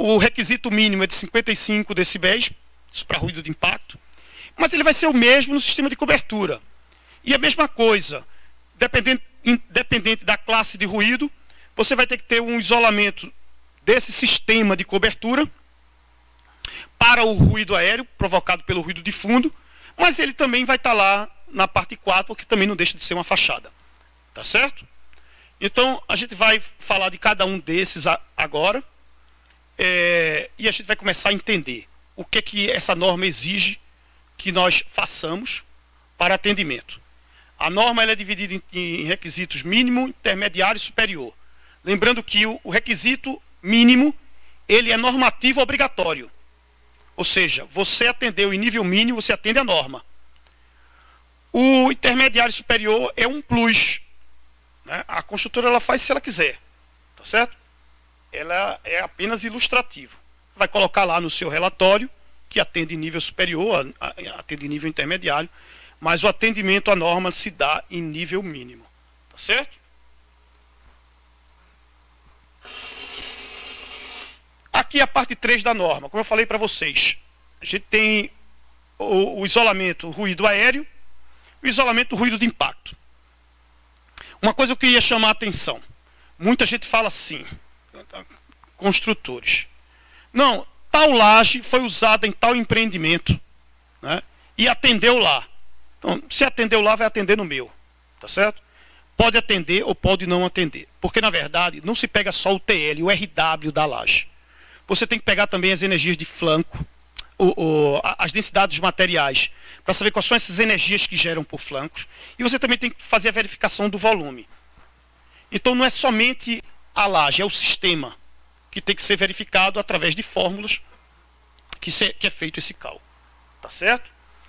o requisito mínimo é de cinquenta e cinco decibéis, isso para ruído de impacto, mas ele vai ser o mesmo no sistema de cobertura. E a mesma coisa, dependente, independente da classe de ruído, você vai ter que ter um isolamento desse sistema de cobertura para o ruído aéreo, provocado pelo ruído de fundo, mas ele também vai estar lá na parte quatro, porque também não deixa de ser uma fachada. Tá certo? Então, a gente vai falar de cada um desses agora, é, e a gente vai começar a entender o que, que essa norma exige que nós façamos para atendimento. A norma ela é dividida em, em requisitos mínimo, intermediário e superior. Lembrando que o, o requisito mínimo, ele é normativo obrigatório. Ou seja, você atendeu em nível mínimo, você atende a norma. O intermediário superior é um plus, né? A construtora ela faz se ela quiser. Tá certo? Ela é apenas ilustrativo. Vai colocar lá no seu relatório que atende em nível superior, atende em nível intermediário, mas o atendimento à norma se dá em nível mínimo. Tá certo? Aqui é a parte três da norma, como eu falei para vocês. A gente tem o, o isolamento ruído aéreo, o isolamento ruído de impacto. Uma coisa que eu queria chamar a atenção. Muita gente fala assim, construtores. Não, tal laje foi usada em tal empreendimento, né, e atendeu lá. Então, se atendeu lá, vai atender no meu. Tá certo? Pode atender ou pode não atender. Porque, na verdade, não se pega só o T L, o R W da laje. Você tem que pegar também as energias de flanco, o, o, as densidades dos materiais, para saber quais são essas energias que geram por flancos. E você também tem que fazer a verificação do volume. Então não é somente a laje, é o sistema que tem que ser verificado através de fórmulas que, se, que é feito esse cálculo. Tá certo?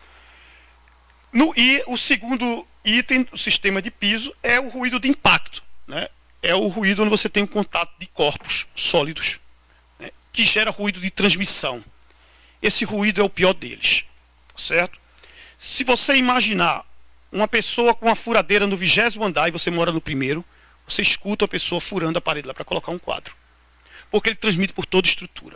No, e o segundo item do sistema de piso é o ruído de impacto, né? É o ruído onde você tem um contato de corpos sólidos, né, que gera ruído de transmissão. Esse ruído é o pior deles. Tá certo? Se você imaginar uma pessoa com uma furadeira no vigésimo andar e você mora no primeiro, você escuta a pessoa furando a parede lá para colocar um quadro. Porque ele transmite por toda a estrutura.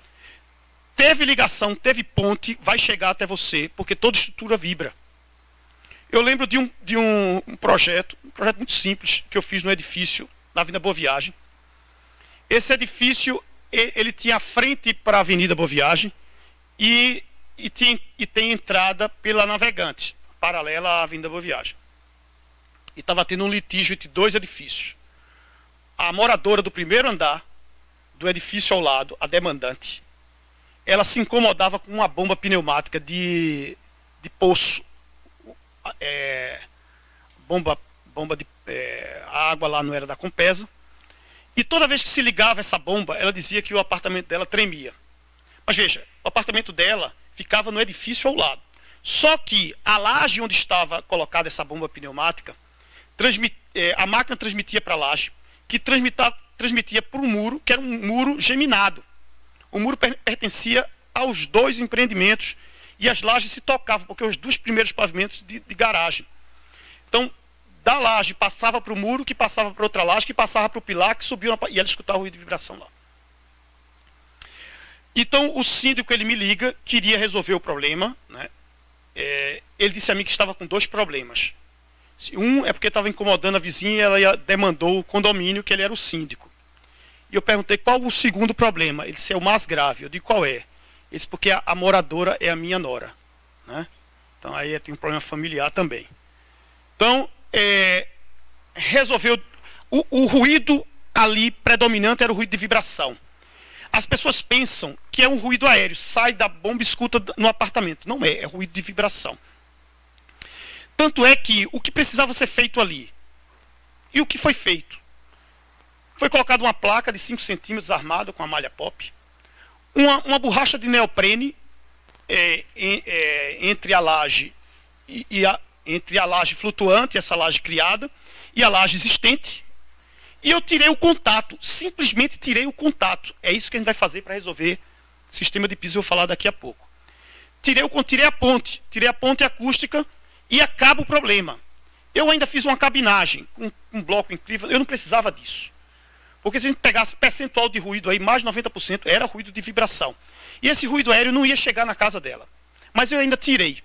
Teve ligação, teve ponte, vai chegar até você, porque toda a estrutura vibra. Eu lembro de um, de um, um projeto, um projeto muito simples, que eu fiz no edifício, na Avenida Boa Viagem. Esse edifício, ele, ele tinha frente para a Avenida Boa Viagem e, e, tinha, e tem entrada pela Navegante, paralela à Avenida Boa Viagem. E estava tendo um litígio entre dois edifícios. A moradora do primeiro andar, do edifício ao lado, a demandante, ela se incomodava com uma bomba pneumática de, de poço. É, bomba, bomba de é, a água lá não era da Compesa. E toda vez que se ligava essa bomba, ela dizia que o apartamento dela tremia. Mas veja, o apartamento dela ficava no edifício ao lado. Só que a laje onde estava colocada essa bomba pneumática, transmit, é, a máquina transmitia para a laje, que transmitia, transmitia para um muro, que era um muro geminado. O muro pertencia aos dois empreendimentos e as lajes se tocavam, porque os dois primeiros pavimentos de, de garagem. Então, da laje passava para o muro, que passava para outra laje, que passava para o pilar, que subiu na, e ela escutava o ruído de vibração lá. Então, o síndico, ele me liga, queria resolver o problema, né? É, ele disse a mim que estava com dois problemas. Um é porque estava incomodando a vizinha e ela demandou o condomínio, que ele era o síndico. E eu perguntei qual o segundo problema. Ele disse, é o mais grave. Eu digo, qual é? Ele disse, porque a, a moradora é a minha nora, né? Então aí tem um problema familiar também. Então, é, resolveu... O, o ruído ali predominante era o ruído de vibração. As pessoas pensam que é um ruído aéreo, sai da bomba e escuta no apartamento. Não é, é ruído de vibração. Tanto é que o que precisava ser feito ali, e o que foi feito? Foi colocada uma placa de cinco centímetros armada com a malha pop, uma, uma borracha de neoprene é, é, entre a laje e, e a, entre a laje flutuante, essa laje criada, e a laje existente. E eu tirei o contato, simplesmente tirei o contato. É isso que a gente vai fazer para resolver o sistema de piso, eu vou falar daqui a pouco. Tirei, o, tirei a ponte, tirei a ponte acústica e acaba o problema. Eu ainda fiz uma cabinagem com um bloco incrível, eu não precisava disso. Porque se a gente pegasse percentual de ruído aí, mais de noventa por cento era ruído de vibração. E esse ruído aéreo não ia chegar na casa dela. Mas eu ainda tirei.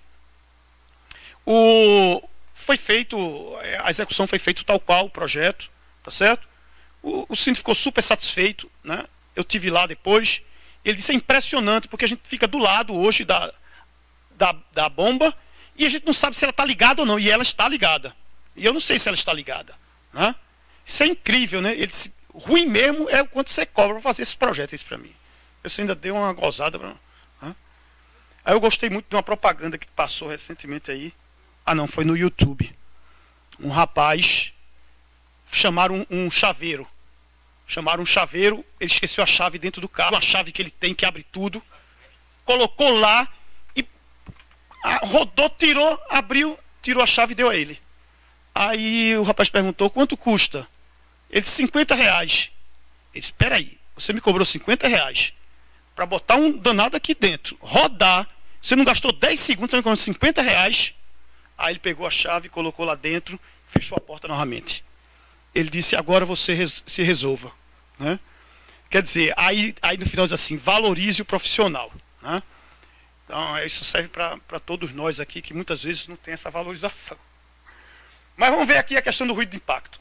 O, foi feito, a execução foi feita tal qual o projeto, tá certo? O, o síndico ficou super satisfeito, né? Eu tive lá depois. Ele disse, é impressionante, porque a gente fica do lado hoje da, da, da bomba e a gente não sabe se ela está ligada ou não. E ela está ligada. E eu não sei se ela está ligada, né? Isso é incrível, né? Ele disse, ruim mesmo é o quanto você cobra para fazer esse projeto, isso para mim. Eu ainda dei uma gozada. Pra, né? Aí eu gostei muito de uma propaganda que passou recentemente aí. Ah não, foi no YouTube. Um rapaz, chamaram um, um chaveiro. Chamaram um chaveiro, ele esqueceu a chave dentro do carro, a chave que ele tem que abre tudo. Colocou lá e a, rodou, tirou, abriu, tirou a chave e deu a ele. Aí o rapaz perguntou, quanto custa? Ele disse, cinquenta reais. Ele disse, espera aí, você me cobrou cinquenta reais para botar um danado aqui dentro, rodar, você não gastou dez segundos, então me cobrou cinquenta reais. Aí ele pegou a chave, colocou lá dentro, fechou a porta novamente. Ele disse, agora você res se resolva. Né? Quer dizer, aí, aí no final diz assim, valorize o profissional. Né? Então isso serve para todos nós aqui, que muitas vezes não tem essa valorização. Mas vamos ver aqui a questão do ruído de impacto.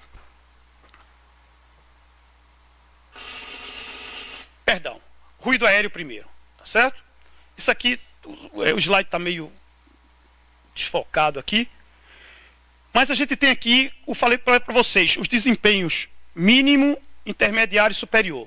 Perdão, ruído aéreo primeiro, tá certo? Isso aqui, o, o slide está meio desfocado aqui. Mas a gente tem aqui, eu falei para vocês, os desempenhos mínimo, intermediário e superior.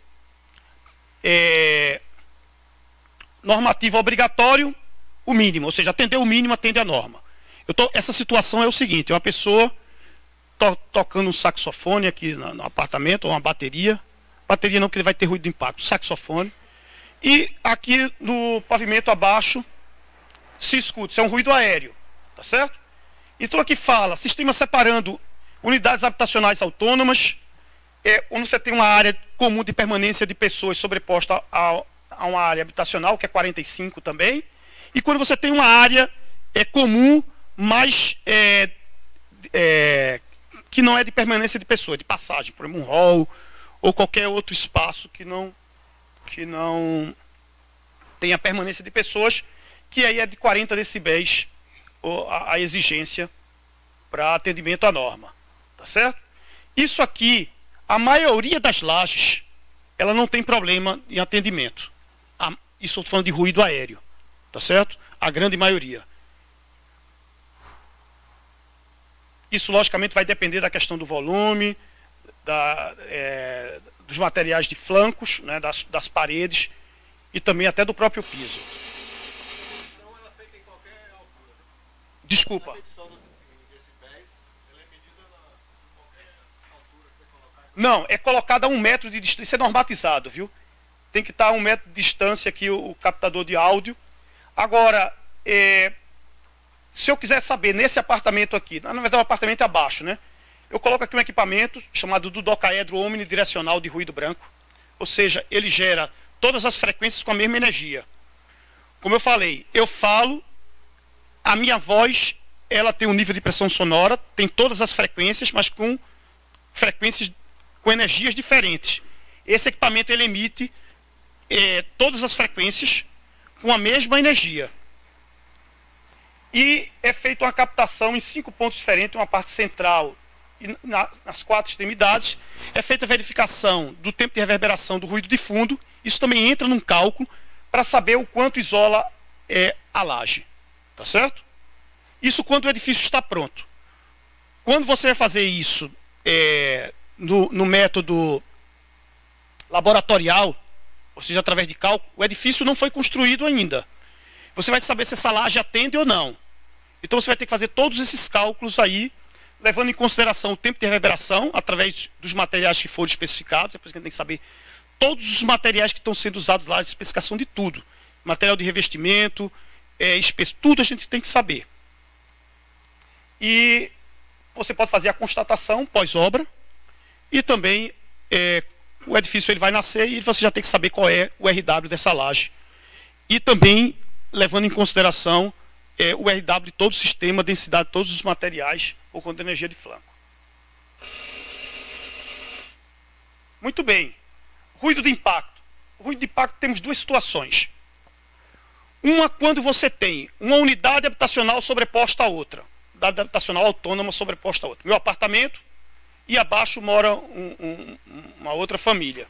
É, normativo obrigatório, o mínimo, ou seja, atender o mínimo, atende a norma. Eu tô, essa situação é o seguinte, é uma pessoa to, tocando um saxofone aqui no, no apartamento, ou uma bateria, bateria não, porque ele vai ter ruído de impacto, saxofone, e aqui no pavimento abaixo se escuta, isso é um ruído aéreo, tá certo? Então aqui fala, sistema separando unidades habitacionais autônomas, é, onde você tem uma área comum de permanência de pessoas sobreposta a, a uma área habitacional, que é quarenta e cinco também, e quando você tem uma área é, comum, mas é, é, que não é de permanência de pessoas, de passagem, por exemplo, um hall, ou qualquer outro espaço que não, que não tenha permanência de pessoas, que aí é de quarenta decibéis a, a exigência para atendimento à norma, tá certo? Isso aqui, a maioria das lajes, ela não tem problema em atendimento. A, isso eu estou falando de ruído aéreo, tá certo? A grande maioria. Isso, logicamente, vai depender da questão do volume, da, é, dos materiais de flancos, né, das, das paredes e também até do próprio piso. Desculpa. Não, é colocado a um metro de distância. Isso é normatizado, viu? Tem que estar a um metro de distância aqui o, o captador de áudio. Agora, é, se eu quiser saber nesse apartamento aqui, na verdade o apartamento é abaixo, né? Eu coloco aqui um equipamento chamado do docaedro omnidirecional de ruído branco. Ou seja, ele gera todas as frequências com a mesma energia. Como eu falei, eu falo, a minha voz, ela tem um nível de pressão sonora, tem todas as frequências, mas com frequências, com energias diferentes. Esse equipamento, ele emite é, todas as frequências com a mesma energia. E é feita uma captação em cinco pontos diferentes, uma parte central e na, nas quatro extremidades. É feita a verificação do tempo de reverberação do ruído de fundo. Isso também entra num cálculo para saber o quanto isola é, a laje. Tá certo? Isso quando o edifício está pronto. Quando você vai fazer isso é, no, no método laboratorial, ou seja, através de cálculo, o edifício não foi construído ainda. Você vai saber se essa laje atende ou não. Então você vai ter que fazer todos esses cálculos aí, levando em consideração o tempo de reverberação, através dos materiais que foram especificados. Depois a gente tem que saber todos os materiais que estão sendo usados lá, a especificação de tudo. Material de revestimento, é, espesso, tudo a gente tem que saber. E você pode fazer a constatação pós-obra, e também é, o edifício ele vai nascer e você já tem que saber qual é o R W dessa laje. E também levando em consideração é, o R W de todo o sistema, a densidade de todos os materiais, ou quanto a energia de flanco. Muito bem. Ruído de impacto. Ruído de impacto temos duas situações. Uma quando você tem uma unidade habitacional sobreposta a outra. Unidade habitacional autônoma sobreposta a outra. Meu apartamento e abaixo mora um, um, uma outra família.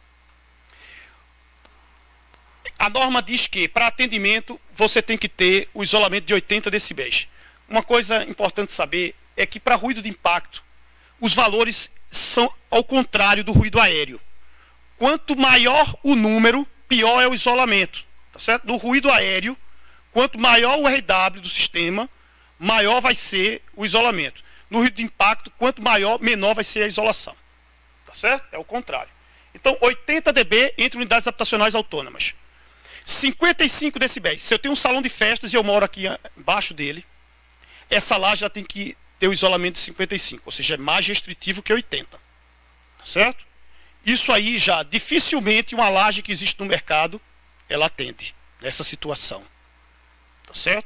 A norma diz que para atendimento você tem que ter o isolamento de oitenta decibéis. Uma coisa importante saber é que para ruído de impacto, os valores são ao contrário do ruído aéreo. Quanto maior o número, pior é o isolamento. Tá certo? Do ruído aéreo, quanto maior o R W do sistema, maior vai ser o isolamento. No ruído de impacto, quanto maior, menor vai ser a isolação. Tá certo? É o contrário. Então, oitenta decibéis entre unidades habitacionais autônomas. cinquenta e cinco decibéis. Se eu tenho um salão de festas e eu moro aqui embaixo dele, essa laje já tem que ter o isolamento de cinquenta e cinco, ou seja, é mais restritivo que oitenta. Tá certo? Isso aí já, dificilmente uma laje que existe no mercado, ela atende nessa situação. Tá certo?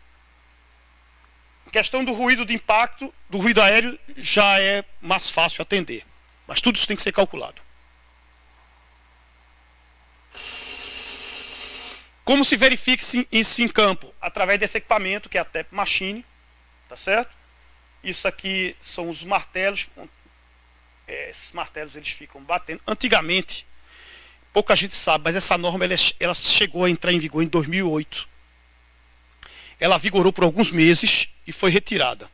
Em questão do ruído de impacto, do ruído aéreo, já é mais fácil atender. Mas tudo isso tem que ser calculado. Como se verifica isso em campo? Através desse equipamento, que é a Tap Machine. Tá certo? Isso aqui são os martelos. É, esses martelos eles ficam batendo. Antigamente, pouca gente sabe, mas essa norma ela, ela chegou a entrar em vigor em dois mil e oito. Ela vigorou por alguns meses e foi retirada.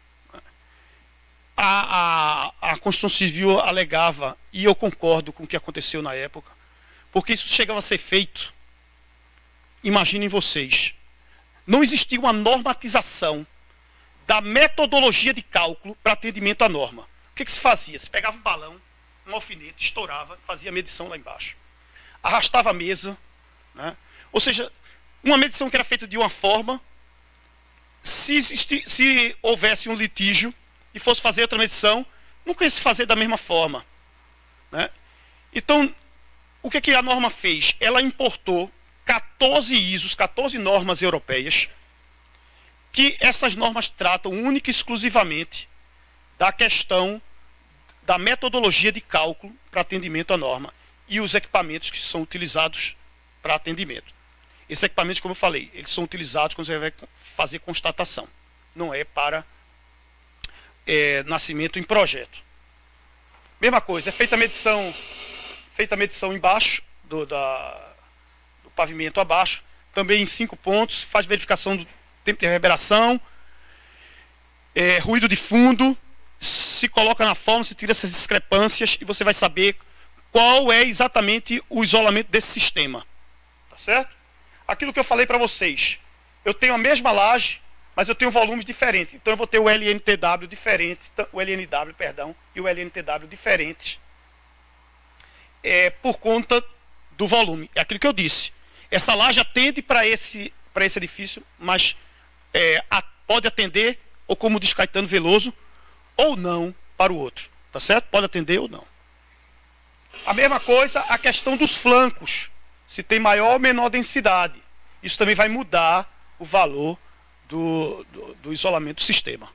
A, a, a Constituição Civil alegava, e eu concordo com o que aconteceu na época, porque isso chegava a ser feito, imaginem vocês, não existia uma normatização da metodologia de cálculo para atendimento à norma. O que, que se fazia? Se pegava um balão, um alfinete, estourava, fazia medição lá embaixo. Arrastava a mesa, né? Ou seja, uma medição que era feita de uma forma, se, existi, se houvesse um litígio e fosse fazer outra medição, nunca ia se fazer da mesma forma, né? Então, o que, que a norma fez? Ela importou quatorze I S Os, quatorze normas europeias, que essas normas tratam única e exclusivamente da questão da metodologia de cálculo para atendimento à norma e os equipamentos que são utilizados para atendimento. Esses equipamentos, como eu falei, eles são utilizados quando você vai fazer constatação, não é para é, nascimento em projeto. Mesma coisa, é feita a medição, feita a medição embaixo do, da, do pavimento abaixo, também em cinco pontos, faz verificação do tempo de reverberação, é, ruído de fundo, se coloca na forma, se tira essas discrepâncias e você vai saber qual é exatamente o isolamento desse sistema. Tá certo? Aquilo que eu falei para vocês, eu tenho a mesma laje, mas eu tenho volumes diferentes. Então eu vou ter o L N T W diferente, o L N W, perdão, e o L N T W diferentes, é, por conta do volume. É aquilo que eu disse. Essa laje atende para esse, para esse edifício, mas é, a, pode atender, ou como diz Caetano Veloso, ou não para o outro. Tá certo? Pode atender ou não. A mesma coisa a questão dos flancos. Se tem maior ou menor densidade. Isso também vai mudar o valor do, do, do isolamento do sistema.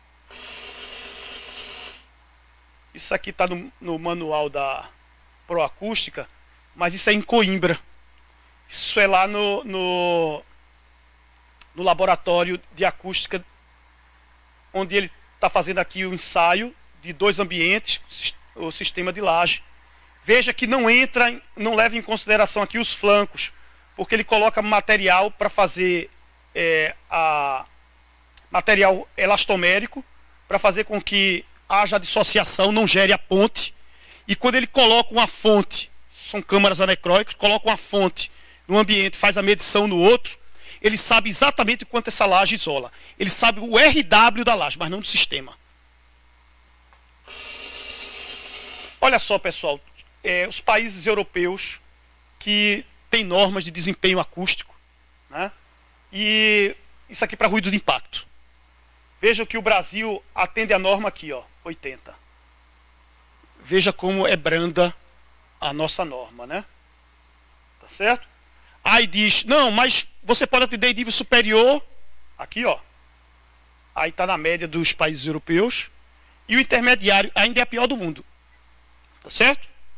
Isso aqui está no, no manual da Proacústica, mas isso é em Coimbra. Isso é lá no, no, no laboratório de acústica, onde ele está fazendo aqui o ensaio de dois ambientes, o sistema de laje. Veja que não entra, não leva em consideração aqui os flancos, porque ele coloca material para fazer é, a, material elastomérico, para fazer com que haja dissociação, não gere a ponte. E quando ele coloca uma fonte, são câmaras anecróicas, coloca uma fonte no ambiente, faz a medição no outro, ele sabe exatamente quanto essa laje isola. Ele sabe o R W da laje, mas não do sistema. Olha só, pessoal, é, os países europeus que têm normas de desempenho acústico, né? E isso aqui para ruído de impacto. Vejam que o Brasil atende a norma aqui, ó, oitenta. Veja como é branda a nossa norma, né? Tá certo? Aí diz, não, mas você pode atender em nível superior, aqui, ó. Aí está na média dos países europeus. E o intermediário ainda é a pior do mundo. Tá certo?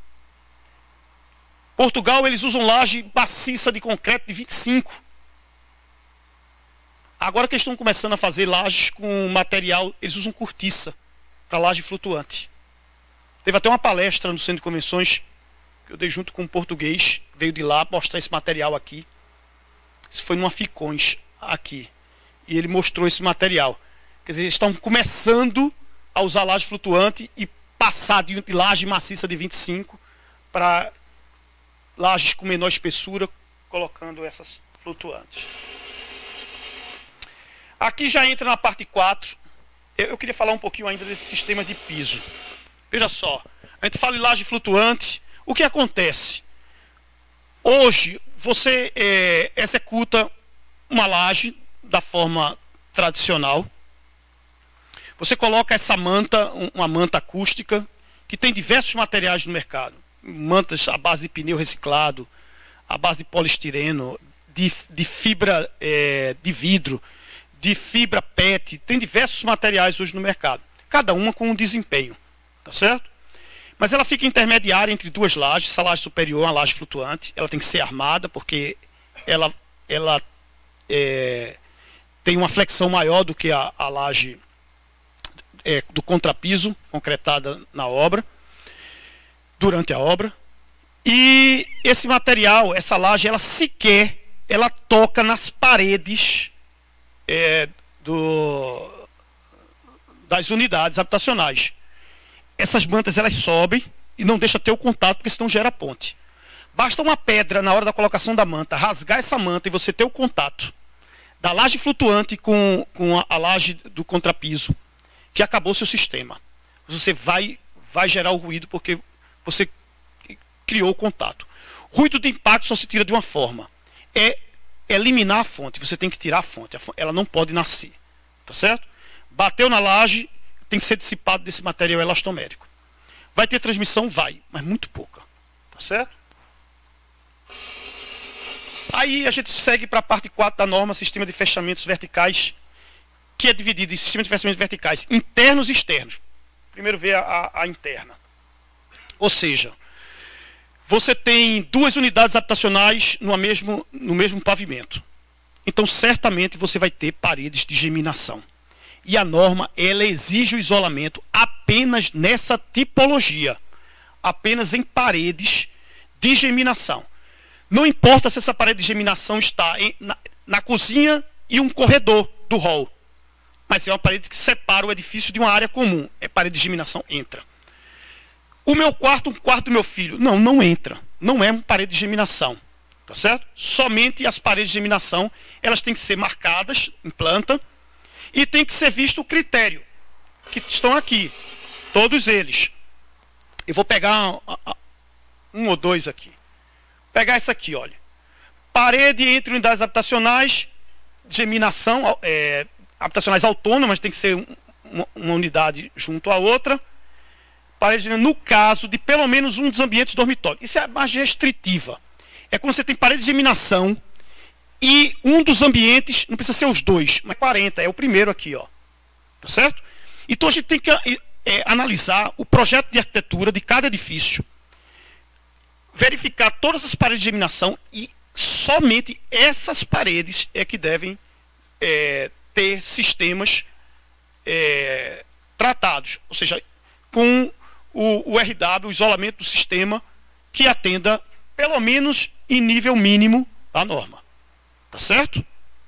Portugal, eles usam laje maciça de concreto de vinte e cinco. Agora que eles estão começando a fazer lajes com material, eles usam cortiça para laje flutuante. Teve até uma palestra no Centro de Convenções que eu dei junto com um português, veio de lá mostrar esse material aqui. Isso foi numa Ficões aqui. E ele mostrou esse material. Quer dizer, eles estão começando a usar laje flutuante e passar de laje maciça de vinte e cinco para lajes com menor espessura, colocando essas flutuantes. Aqui já entra na parte quatro. Eu queria falar um pouquinho ainda desse sistema de piso. Veja só, a gente fala em laje flutuante. O que acontece? Hoje, você é, executa uma laje da forma tradicional. Você coloca essa manta, uma manta acústica, que tem diversos materiais no mercado. Mantas à base de pneu reciclado, à base de poliestireno, de, de fibra é, de vidro, de fibra P E T. Tem diversos materiais hoje no mercado. Cada uma com um desempenho. Tá certo? Mas ela fica intermediária entre duas lajes. Essa laje superior é uma laje flutuante. Ela tem que ser armada, porque ela, ela é, tem uma flexão maior do que a, a laje é, do contrapiso, concretada na obra, durante a obra. E esse material, essa laje, ela sequer ela toca nas paredes é, do, das unidades habitacionais. Essas mantas elas sobem e não deixam ter o contato, porque senão gera ponte. Basta uma pedra na hora da colocação da manta, rasgar essa manta e você ter o contato da laje flutuante com, com a, a laje do contrapiso, que acabou seu sistema. Você vai, vai gerar o ruído porque você criou o contato. Ruído de impacto só se tira de uma forma. É eliminar a fonte. Você tem que tirar a fonte. Ela não pode nascer. Tá certo? Bateu na laje, tem que ser dissipado desse material elastomérico. Vai ter transmissão? Vai, mas muito pouca. Tá certo? Aí a gente segue para a parte quatro da norma, sistema de fechamentos verticais, que é dividido em sistema de fechamentos verticais internos e externos. Primeiro vê a, a, a interna. Ou seja, você tem duas unidades habitacionais no mesmo, no mesmo pavimento. Então, certamente, você vai ter paredes de geminação. E a norma, ela exige o isolamento apenas nessa tipologia. Apenas em paredes de geminação. Não importa se essa parede de geminação está em, na, na cozinha e um corredor do hall. Mas é uma parede que separa o edifício de uma área comum. É parede de geminação, entra. O meu quarto, um quarto do meu filho. Não, não entra. Não é uma parede de geminação. Tá certo? Somente as paredes de geminação, elas têm que ser marcadas em planta. E tem que ser visto o critério, que estão aqui, todos eles. Eu vou pegar um ou dois aqui. Vou pegar essa aqui, olha. Parede entre unidades habitacionais, geminação, é, habitacionais autônomas, tem que ser uma, uma unidade junto à outra. Parede, no caso de pelo menos um dos ambientes dormitórios. Isso é a mais restritiva. É quando você tem parede de geminação e um dos ambientes, não precisa ser os dois, mas quarenta, é o primeiro aqui, ó. Tá certo? Então a gente tem que é, analisar o projeto de arquitetura de cada edifício, verificar todas as paredes de geminação e somente essas paredes é que devem é, ter sistemas é, tratados, ou seja, com o, o R W, o isolamento do sistema, que atenda pelo menos em nível mínimo a norma. Tá certo?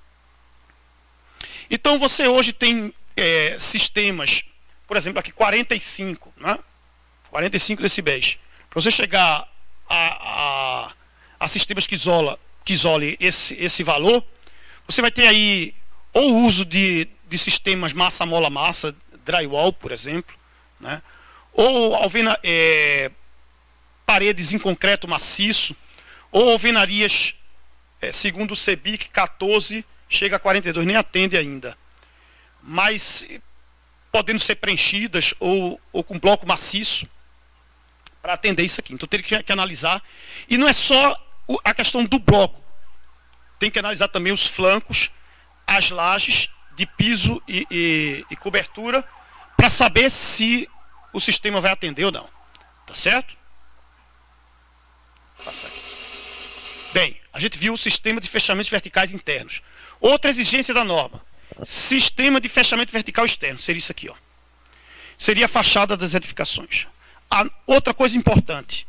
Então você hoje tem é, sistemas, por exemplo, aqui quarenta e cinco, né? quarenta e cinco decibéis. Para você chegar a, a, a sistemas que isola, que isole esse, esse valor, você vai ter aí ou o uso de, de sistemas massa-mola-massa, drywall, por exemplo, né? Ou alvena, é, paredes em concreto maciço, ou alvenarias. É, segundo o CEBIC, quatorze chega a quarenta e dois, nem atende ainda. Mas podendo ser preenchidas ou, ou com bloco maciço para atender isso aqui. Então tem que, que analisar. E não é só o, a questão do bloco. Tem que analisar também os flancos, as lajes de piso e, e, e cobertura, para saber se o sistema vai atender ou não. Tá certo? Passar aqui. Bem, a gente viu o sistema de fechamentos verticais internos. Outra exigência da norma. Sistema de fechamento vertical externo. Seria isso aqui, ó. Seria a fachada das edificações. A outra coisa importante.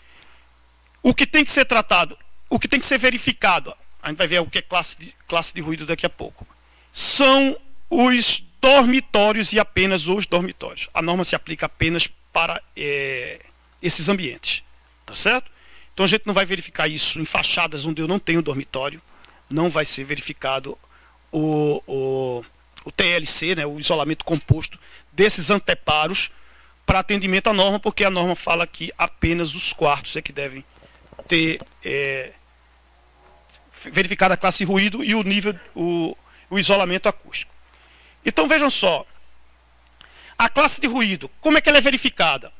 O que tem que ser tratado, o que tem que ser verificado, a gente vai ver o que é classe de, classe de ruído daqui a pouco, são os dormitórios e apenas os dormitórios. A norma se aplica apenas para é, esses ambientes. Tá certo? Então a gente não vai verificar isso em fachadas onde eu não tenho dormitório. Não vai ser verificado o, o, o T L C, né, o isolamento composto desses anteparos para atendimento à norma, porque a norma fala que apenas os quartos é que devem ter é, verificado a classe de ruído e o nível, o, o isolamento acústico. Então vejam só, a classe de ruído, como é que ela é verificada?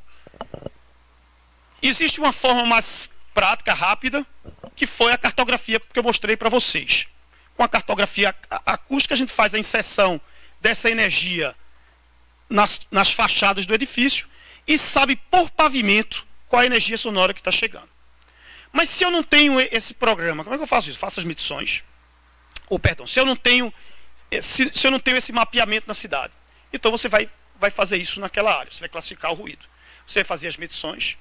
Existe uma forma mais prática, rápida, que foi a cartografia que eu mostrei para vocês. Com a cartografia acústica, a gente faz a inserção dessa energia nas, nas fachadas do edifício e sabe por pavimento qual a energia sonora que está chegando. Mas se eu não tenho esse programa, como é que eu faço isso? Faço as medições. Ou, perdão, se eu não tenho, se, se eu não tenho esse mapeamento na cidade, então você vai, vai fazer isso naquela área, você vai classificar o ruído. Você vai fazer as medições,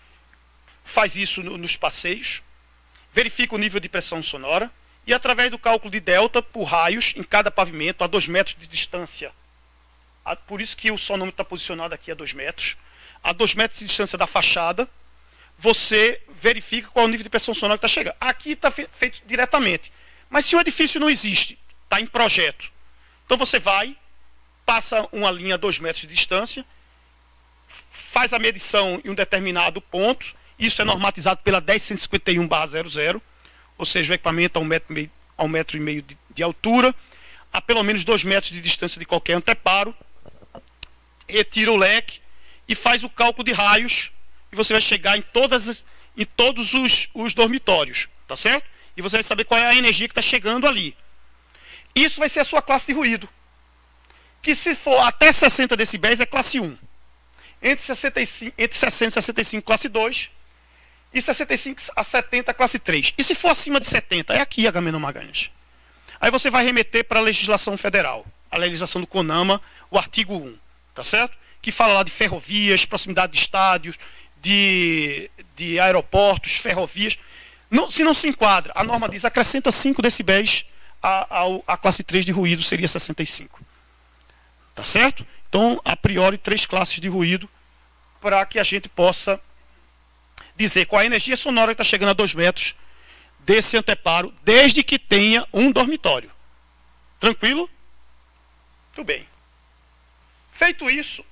faz isso no, nos passeios, verifica o nível de pressão sonora e através do cálculo de delta por raios em cada pavimento a dois metros de distância. A, por isso que o sonômetro está posicionado aqui a dois metros. A dois metros de distância da fachada, você verifica qual é o nível de pressão sonora que está chegando. Aqui está fe, feito diretamente. Mas se o edifício não existe, está em projeto, então você vai, passa uma linha a dois metros de distância, faz a medição em um determinado ponto. Isso é normatizado pela dez mil cento e cinquenta e um barra zero zero, ou seja, o equipamento a um metro e meio, a um metro e meio de, de altura, a pelo menos dois metros de distância de qualquer anteparo, retira o leque e faz o cálculo de raios, e você vai chegar em, todas as, em todos os, os dormitórios, tá certo? E você vai saber qual é a energia que está chegando ali. Isso vai ser a sua classe de ruído, que se for até sessenta decibéis é classe um. Entre sessenta e cinco, entre sessenta e sessenta e cinco, classe dois. E sessenta e cinco a setenta, classe três. E se for acima de setenta, é aqui, Agamenon Magalhães. Aí você vai remeter para a legislação federal, a legislação do CONAMA, o artigo um, tá certo? Que fala lá de ferrovias, proximidade de estádios, de, de aeroportos, ferrovias. Não, se não se enquadra, a norma diz, acrescenta cinco decibéis, a, a, a classe três de ruído seria sessenta e cinco. Tá certo? Então, a priori, três classes de ruído para que a gente possa dizer qual a energia sonora que está chegando a dois metros desse anteparo, desde que tenha um dormitório. Tranquilo? Muito bem. Feito isso,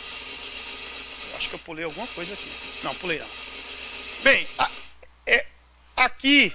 eu acho que eu pulei alguma coisa aqui. Não, pulei não. Bem, a, é, aqui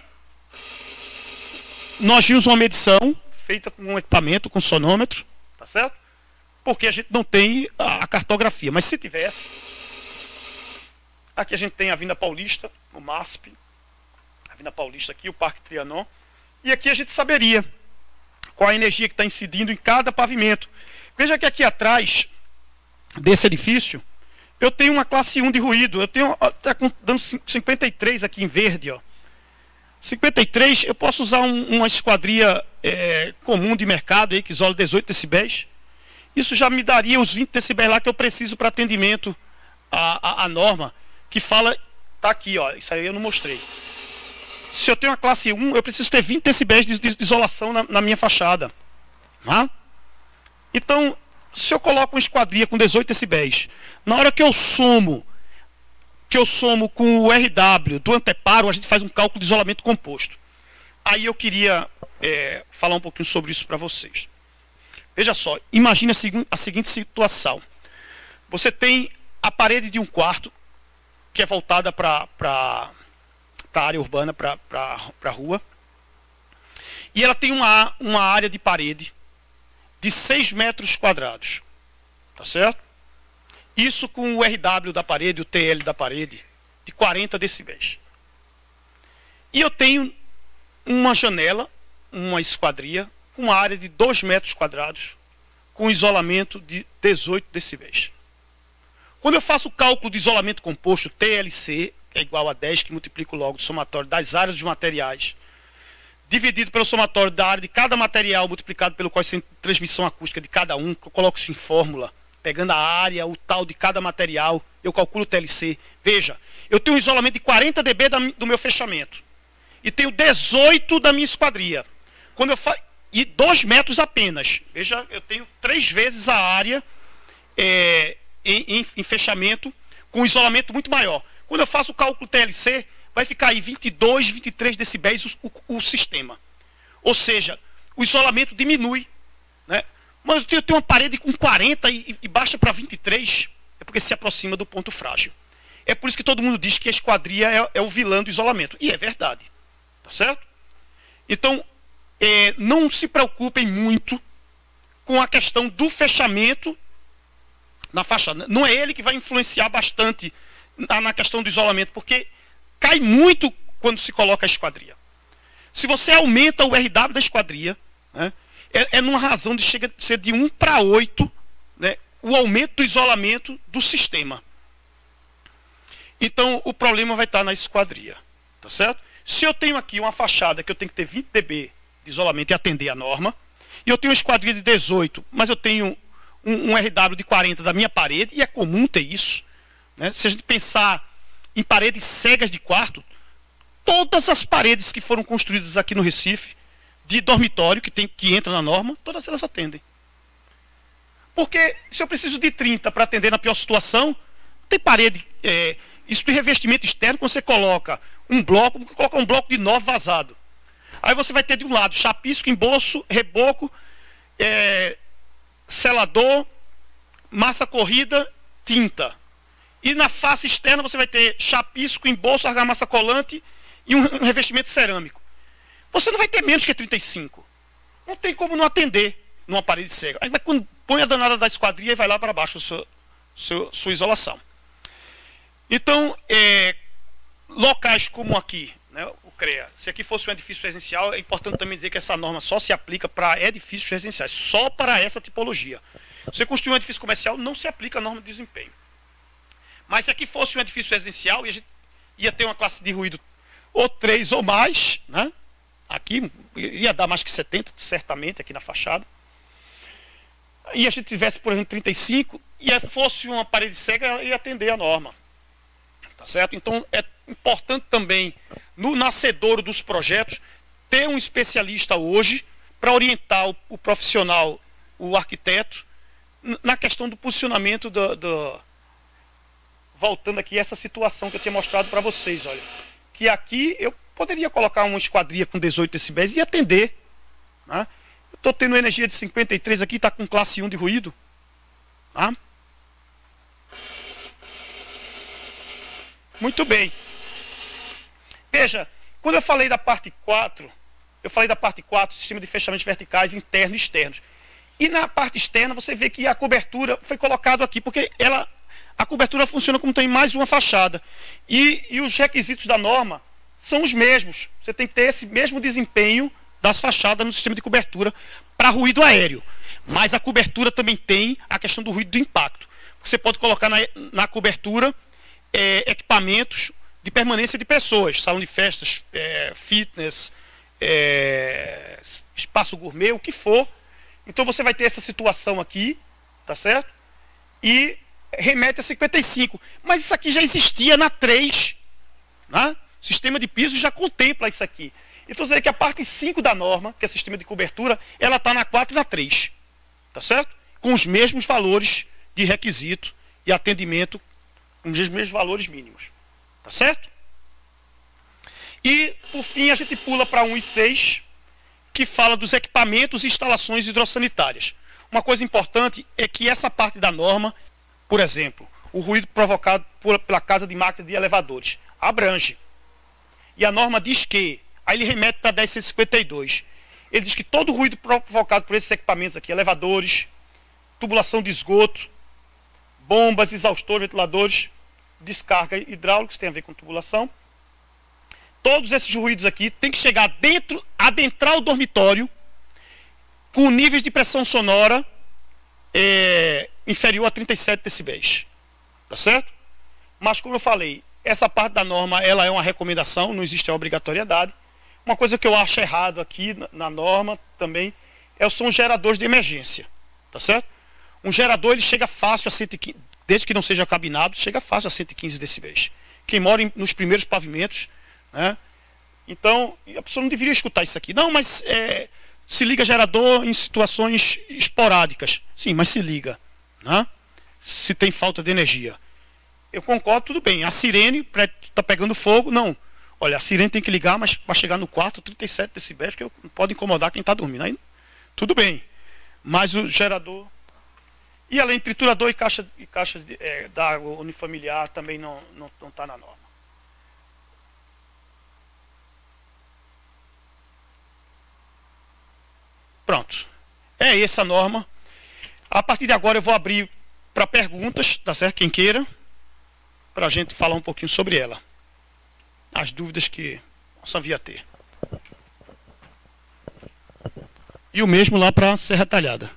nós vimos uma medição feita com um equipamento, com sonômetro, tá certo? Porque a gente não tem a, a cartografia, mas se tivesse, aqui a gente tem a Avenida Paulista, o MASP, a Avenida Paulista aqui, o Parque Trianon, e aqui a gente saberia qual a energia que está incidindo em cada pavimento. Veja que aqui atrás desse edifício, eu tenho uma classe um de ruído, eu tenho, está dando cinquenta e três aqui em verde, ó. cinquenta e três, eu posso usar um, uma esquadria é, comum de mercado aí, que isola dezoito decibéis. Isso já me daria os vinte decibéis lá que eu preciso para atendimento à, à, à norma, que fala, está aqui, ó, isso aí eu não mostrei. Se eu tenho uma classe um, eu preciso ter vinte decibéis de, de isolação na, na minha fachada. Tá? Então, se eu coloco uma esquadria com dezoito decibéis, na hora que eu somo, que eu somo com o R W do anteparo, a gente faz um cálculo de isolamento composto. Aí eu queria é, falar um pouquinho sobre isso para vocês. Veja só, imagine a, segu a seguinte situação. Você tem a parede de um quarto, que é voltada para a área urbana, para a rua. E ela tem uma, uma área de parede de seis metros quadrados. Tá certo? Isso com o R W da parede, o T L da parede, de quarenta decibéis. E eu tenho uma janela, uma esquadria, com uma área de dois metros quadrados, com isolamento de dezoito decibéis. Quando eu faço o cálculo de isolamento composto, T L C, que é igual a dez, que multiplico logo o somatório das áreas dos materiais, dividido pelo somatório da área de cada material, multiplicado pelo coeficiente de transmissão acústica de cada um, que eu coloco isso em fórmula, pegando a área, o tal de cada material, eu calculo o T L C. Veja, eu tenho um isolamento de quarenta decibéis do meu fechamento, e tenho dezoito da minha esquadria. Quando eu fa... E dois metros apenas. Veja, eu tenho três vezes a área é, em, em, em fechamento, com um isolamento muito maior. Quando eu faço o cálculo T L C, vai ficar aí vinte e dois, vinte e três decibéis o, o, o sistema. Ou seja, o isolamento diminui, né? Mas eu tenho, eu tenho uma parede com quarenta e, e baixa para vinte e três, é porque se aproxima do ponto frágil. É por isso que todo mundo diz que a esquadria é, é o vilão do isolamento. E é verdade. Tá certo? Então, é, não se preocupem muito com a questão do fechamento na fachada. Não é ele que vai influenciar bastante na, na questão do isolamento, porque cai muito quando se coloca a esquadria. Se você aumenta o R W da esquadria, né, é, é numa razão de chega, ser de um para oito, né, o aumento do isolamento do sistema. Então, o problema vai estar na esquadria. Tá certo? Se eu tenho aqui uma fachada que eu tenho que ter vinte decibéis de isolamento e atender a norma, e eu tenho uma esquadria de dezoito, mas eu tenho um, um R W de quarenta da minha parede, e é comum ter isso, né? Se a gente pensar em paredes cegas de quarto, todas as paredes que foram construídas aqui no Recife, de dormitório, que, tem, que entra na norma, todas elas atendem. Porque se eu preciso de trinta para atender na pior situação, tem parede, é, isso de revestimento externo, quando você coloca um bloco, coloca um bloco de nove vazado. Aí você vai ter de um lado chapisco, embolso, reboco, é, selador, massa corrida, tinta. E na face externa você vai ter chapisco, embolso, argamassa colante e um, um revestimento cerâmico. Você não vai ter menos que trinta e cinco. Não tem como não atender numa parede cega. Aí quando põe a danada da esquadria e vai lá para baixo a sua, sua, sua isolação. Então, é, locais como aqui, né, o CREA, se aqui fosse um edifício residencial, é importante também dizer que essa norma só se aplica para edifícios residenciais, só para essa tipologia. Se você construir um edifício comercial, não se aplica a norma de desempenho. Mas se aqui fosse um edifício residencial, e a gente ia ter uma classe de ruído ou três ou mais, né, aqui ia dar mais que setenta, certamente, aqui na fachada, e a gente tivesse, por exemplo, trinta e cinco, e fosse uma parede cega, ia atender a norma. Tá certo? Então, é importante também, no nascedouro dos projetos, ter um especialista hoje para orientar o, o profissional, o arquiteto, na questão do posicionamento do, do... Voltando aqui a essa situação que eu tinha mostrado para vocês, olha. Que aqui eu poderia colocar uma esquadria com dezoito decibéis e atender. Né? Eu estou tendo energia de cinquenta e três aqui, está com classe um de ruído. Tá? Muito bem. Veja, quando eu falei da parte quatro, eu falei da parte quatro, sistema de fechamentos verticais, internos e externos. E na parte externa você vê que a cobertura foi colocada aqui, porque ela, a cobertura funciona como tem mais uma fachada. E, e os requisitos da norma são os mesmos. Você tem que ter esse mesmo desempenho das fachadas no sistema de cobertura para ruído aéreo. Mas a cobertura também tem a questão do ruído do impacto. Você pode colocar na, na cobertura É, equipamentos de permanência de pessoas, salão de festas, é, fitness, é, espaço gourmet, o que for. Então você vai ter essa situação aqui, tá certo? E remete a cinquenta e cinco. Mas isso aqui já existia na três. Né? O sistema de piso já contempla isso aqui. Então você vê que a parte cinco da norma, que é o sistema de cobertura, ela está na quatro e na três. Tá certo? Com os mesmos valores de requisito e atendimento, com os mesmos valores mínimos. Tá certo? E, por fim, a gente pula para um e seis, que fala dos equipamentos e instalações hidrossanitárias. Uma coisa importante é que essa parte da norma, por exemplo, o ruído provocado por, pela casa de máquina de elevadores, abrange. E a norma diz que, aí ele remete para dez mil cento e cinquenta e dois, ele diz que todo ruído provocado por esses equipamentos aqui, elevadores, tubulação de esgoto, bombas, exaustores, ventiladores, descarga hidráulicos, tem a ver com tubulação. Todos esses ruídos aqui tem que chegar dentro, adentrar o dormitório com níveis de pressão sonora é, inferior a trinta e sete decibéis. Tá certo? Mas, como eu falei, essa parte da norma, ela é uma recomendação, não existe a obrigatoriedade. Uma coisa que eu acho errado aqui na, na norma também é, são os geradores de emergência, tá certo? Um gerador, ele chega fácil a cento e quinze, desde que não seja cabinado, chega fácil a cento e quinze decibéis. Quem mora em, nos primeiros pavimentos, né? Então, a pessoa não deveria escutar isso aqui. Não, mas é, se liga gerador em situações esporádicas. Sim, mas se liga, né? Se tem falta de energia. Eu concordo, tudo bem. A sirene está pegando fogo, não. Olha, a sirene tem que ligar, mas para chegar no quarto, trinta e sete decibéis, que pode incomodar quem está dormindo. Aí, tudo bem. Mas o gerador... E além de triturador e caixa, e caixa de, é, d'água unifamiliar também não está não, não tá na norma. Pronto. É essa a norma. A partir de agora eu vou abrir para perguntas, tá certo? Quem queira, para a gente falar um pouquinho sobre ela. As dúvidas que possa vir a ter. E o mesmo lá para Serra Talhada.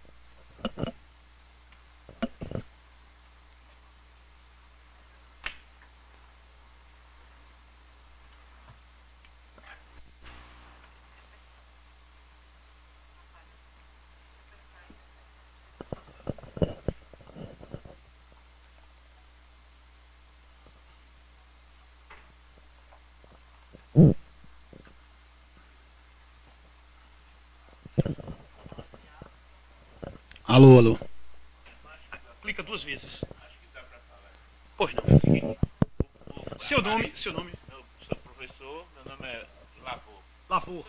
Alô, alô. Clica duas vezes. Pois não. Seu nome, seu nome.
Eu sou professor, meu nome é Lavô.
Lavô.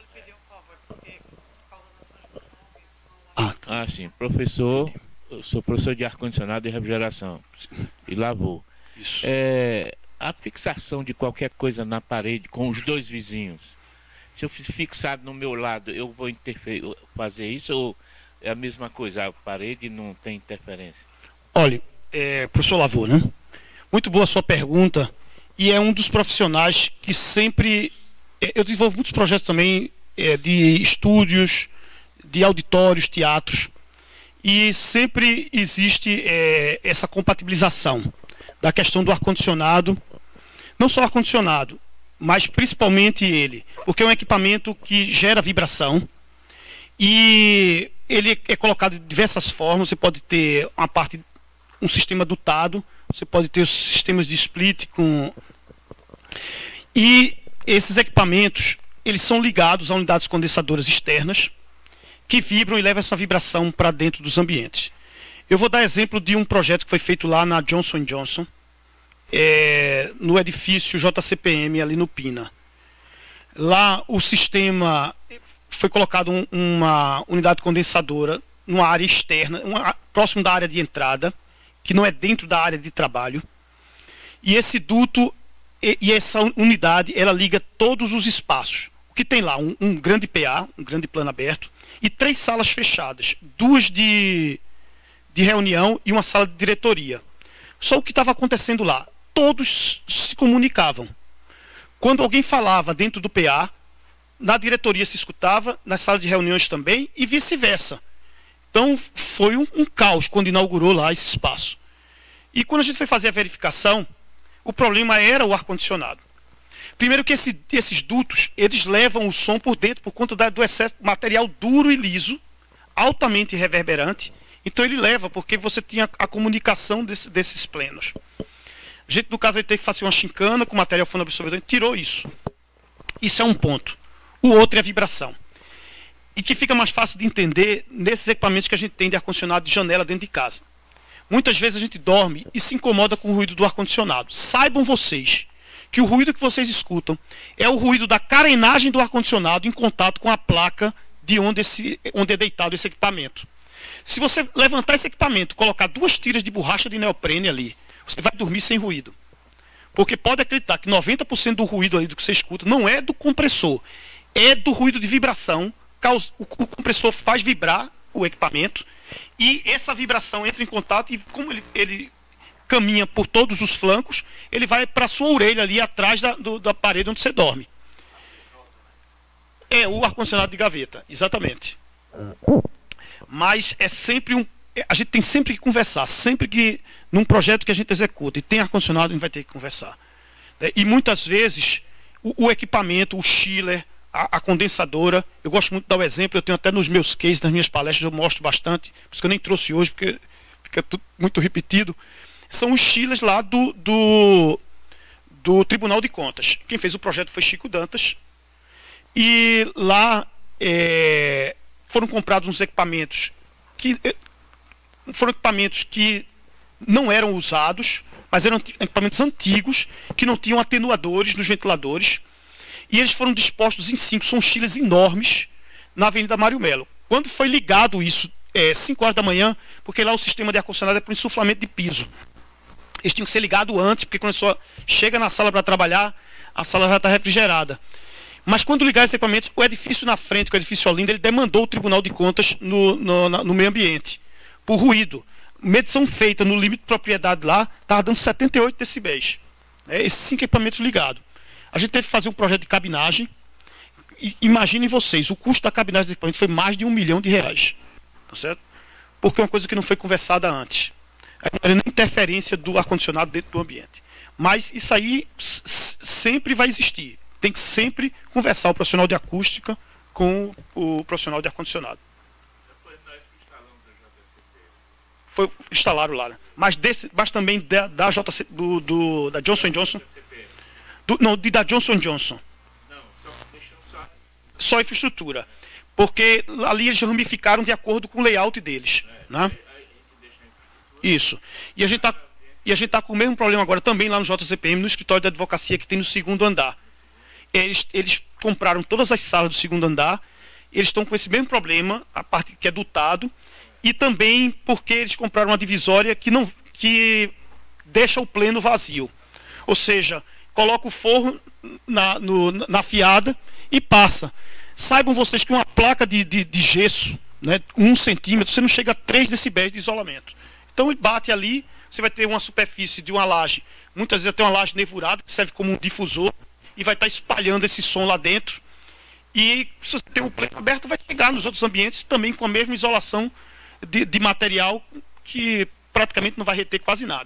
Ah, tá. Ah, sim. Professor, eu sou professor de ar-condicionado e refrigeração. E Lavô.
Isso.
É, a fixação de qualquer coisa na parede com os dois vizinhos. Se eu fixar no meu lado, eu vou interferir, fazer isso ou é a mesma coisa? A parede não tem interferência?
Olha, é, professor Lavô, né? Muito boa a sua pergunta. E é um dos profissionais que sempre... Eu desenvolvo muitos projetos também é, de estúdios, de auditórios, teatros. E sempre existe é, essa compatibilização da questão do ar-condicionado. Não só ar-condicionado, mas principalmente ele. Porque é um equipamento que gera vibração. E ele é colocado de diversas formas. Você pode ter uma parte, um sistema dutado. Você pode ter os sistemas de split com... E esses equipamentos, eles são ligados a unidades condensadoras externas que vibram e levam essa vibração para dentro dos ambientes. Eu vou dar exemplo de um projeto que foi feito lá na Johnson and Johnson, é, no edifício J C P M, ali no Pina. Lá o sistema... Foi colocado um, uma unidade condensadora numa área externa, uma, próximo da área de entrada, que não é dentro da área de trabalho. E esse duto e, e essa unidade, ela liga todos os espaços. O que tem lá? Um, um grande P A, um grande plano aberto, e três salas fechadas. Duas de, de reunião e uma sala de diretoria. Só o que estava acontecendo lá? Todos se comunicavam. Quando alguém falava dentro do P A, na diretoria se escutava, na sala de reuniões também, e vice-versa. Então, foi um, um caos quando inaugurou lá esse espaço. E quando a gente foi fazer a verificação, o problema era o ar-condicionado. Primeiro que esse, esses dutos, eles levam o som por dentro, por conta da, do excesso de material duro e liso, altamente reverberante. Então, ele leva, porque você tinha a comunicação desse, desses plenos. A gente, no caso, aí teve que fazer uma chincana com material fonoabsorvedor, tirou isso. Isso é um ponto. O outro é a vibração. E que fica mais fácil de entender nesses equipamentos que a gente tem de ar-condicionado de janela dentro de casa. Muitas vezes a gente dorme e se incomoda com o ruído do ar-condicionado. Saibam vocês que o ruído que vocês escutam é o ruído da carenagem do ar-condicionado em contato com a placa de onde, esse, onde é deitado esse equipamento. Se você levantar esse equipamento, colocar duas tiras de borracha de neoprene ali, você vai dormir sem ruído. Porque pode acreditar que noventa por cento do ruído ali do que você escuta não é do compressor, é do ruído de vibração. O compressor faz vibrar o equipamento e essa vibração entra em contato e como ele, ele caminha por todos os flancos, ele vai para a sua orelha ali atrás da, do, da parede onde você dorme. É o ar-condicionado de gaveta, exatamente. Mas é sempre um... A gente tem sempre que conversar, sempre que num projeto que a gente executa e tem ar-condicionado, a gente vai ter que conversar. né? E muitas vezes o, o equipamento, o chiller, a, a condensadora, eu gosto muito de dar o exemplo, eu tenho até nos meus cases, nas minhas palestras, eu mostro bastante, por isso que eu nem trouxe hoje, porque fica tudo muito repetido, são os chillers lá do, do, do Tribunal de Contas. Quem fez o projeto foi Chico Dantas, e lá é, foram comprados uns equipamentos que foram equipamentos que não eram usados, mas eram equipamentos antigos, que não tinham atenuadores nos ventiladores, e eles foram dispostos em cinco, são chillers enormes, na Avenida Mário Melo. Quando foi ligado isso, é, cinco horas da manhã, porque lá o sistema de ar-condicionado é para insuflamento de piso. Eles tinham que ser ligados antes, porque quando a pessoa chega na sala para trabalhar, a sala já está refrigerada. Mas quando ligar esse equipamento, o edifício na frente, o edifício Olinda, ele demandou o Tribunal de Contas no, no, no meio ambiente, por ruído. Medição feita no limite de propriedade lá, estava dando setenta e oito decibéis. É, esses cinco equipamentos ligados. A gente teve que fazer um projeto de cabinagem. E, imaginem vocês, o custo da cabinagem desse equipamento foi mais de um milhão de reais. Tá certo? Porque é uma coisa que não foi conversada antes. Não era nem interferência do ar-condicionado dentro do ambiente. Mas isso aí sempre vai existir. Tem que sempre conversar o profissional de acústica com o profissional de ar-condicionado. Foi instalaram lá, né? Mas, desse, mas também da, da J C, do, do, da Johnson and Johnson. Do, não, de, da Johnson and Johnson.
Não, só,
só infraestrutura. Porque ali eles ramificaram de acordo com o layout deles. É, né? Isso. E a gente está e a gente tá com o mesmo problema agora também lá no J C P M, no escritório de advocacia que tem no segundo andar. Eles, eles compraram todas as salas do segundo andar, eles estão com esse mesmo problema, a parte que é dotado, e também porque eles compraram uma divisória que, não, que deixa o pleno vazio. Ou seja, coloca o forro na, no, na fiada e passa. Saibam vocês que uma placa de, de, de gesso, né, um centímetro, você não chega a três decibéis de isolamento. Então ele bate ali, você vai ter uma superfície de uma laje, muitas vezes até uma laje nevurada, que serve como um difusor, e vai estar espalhando esse som lá dentro. E se você tem o pleno aberto, vai chegar nos outros ambientes também com a mesma isolação de, de material, que praticamente não vai reter quase nada.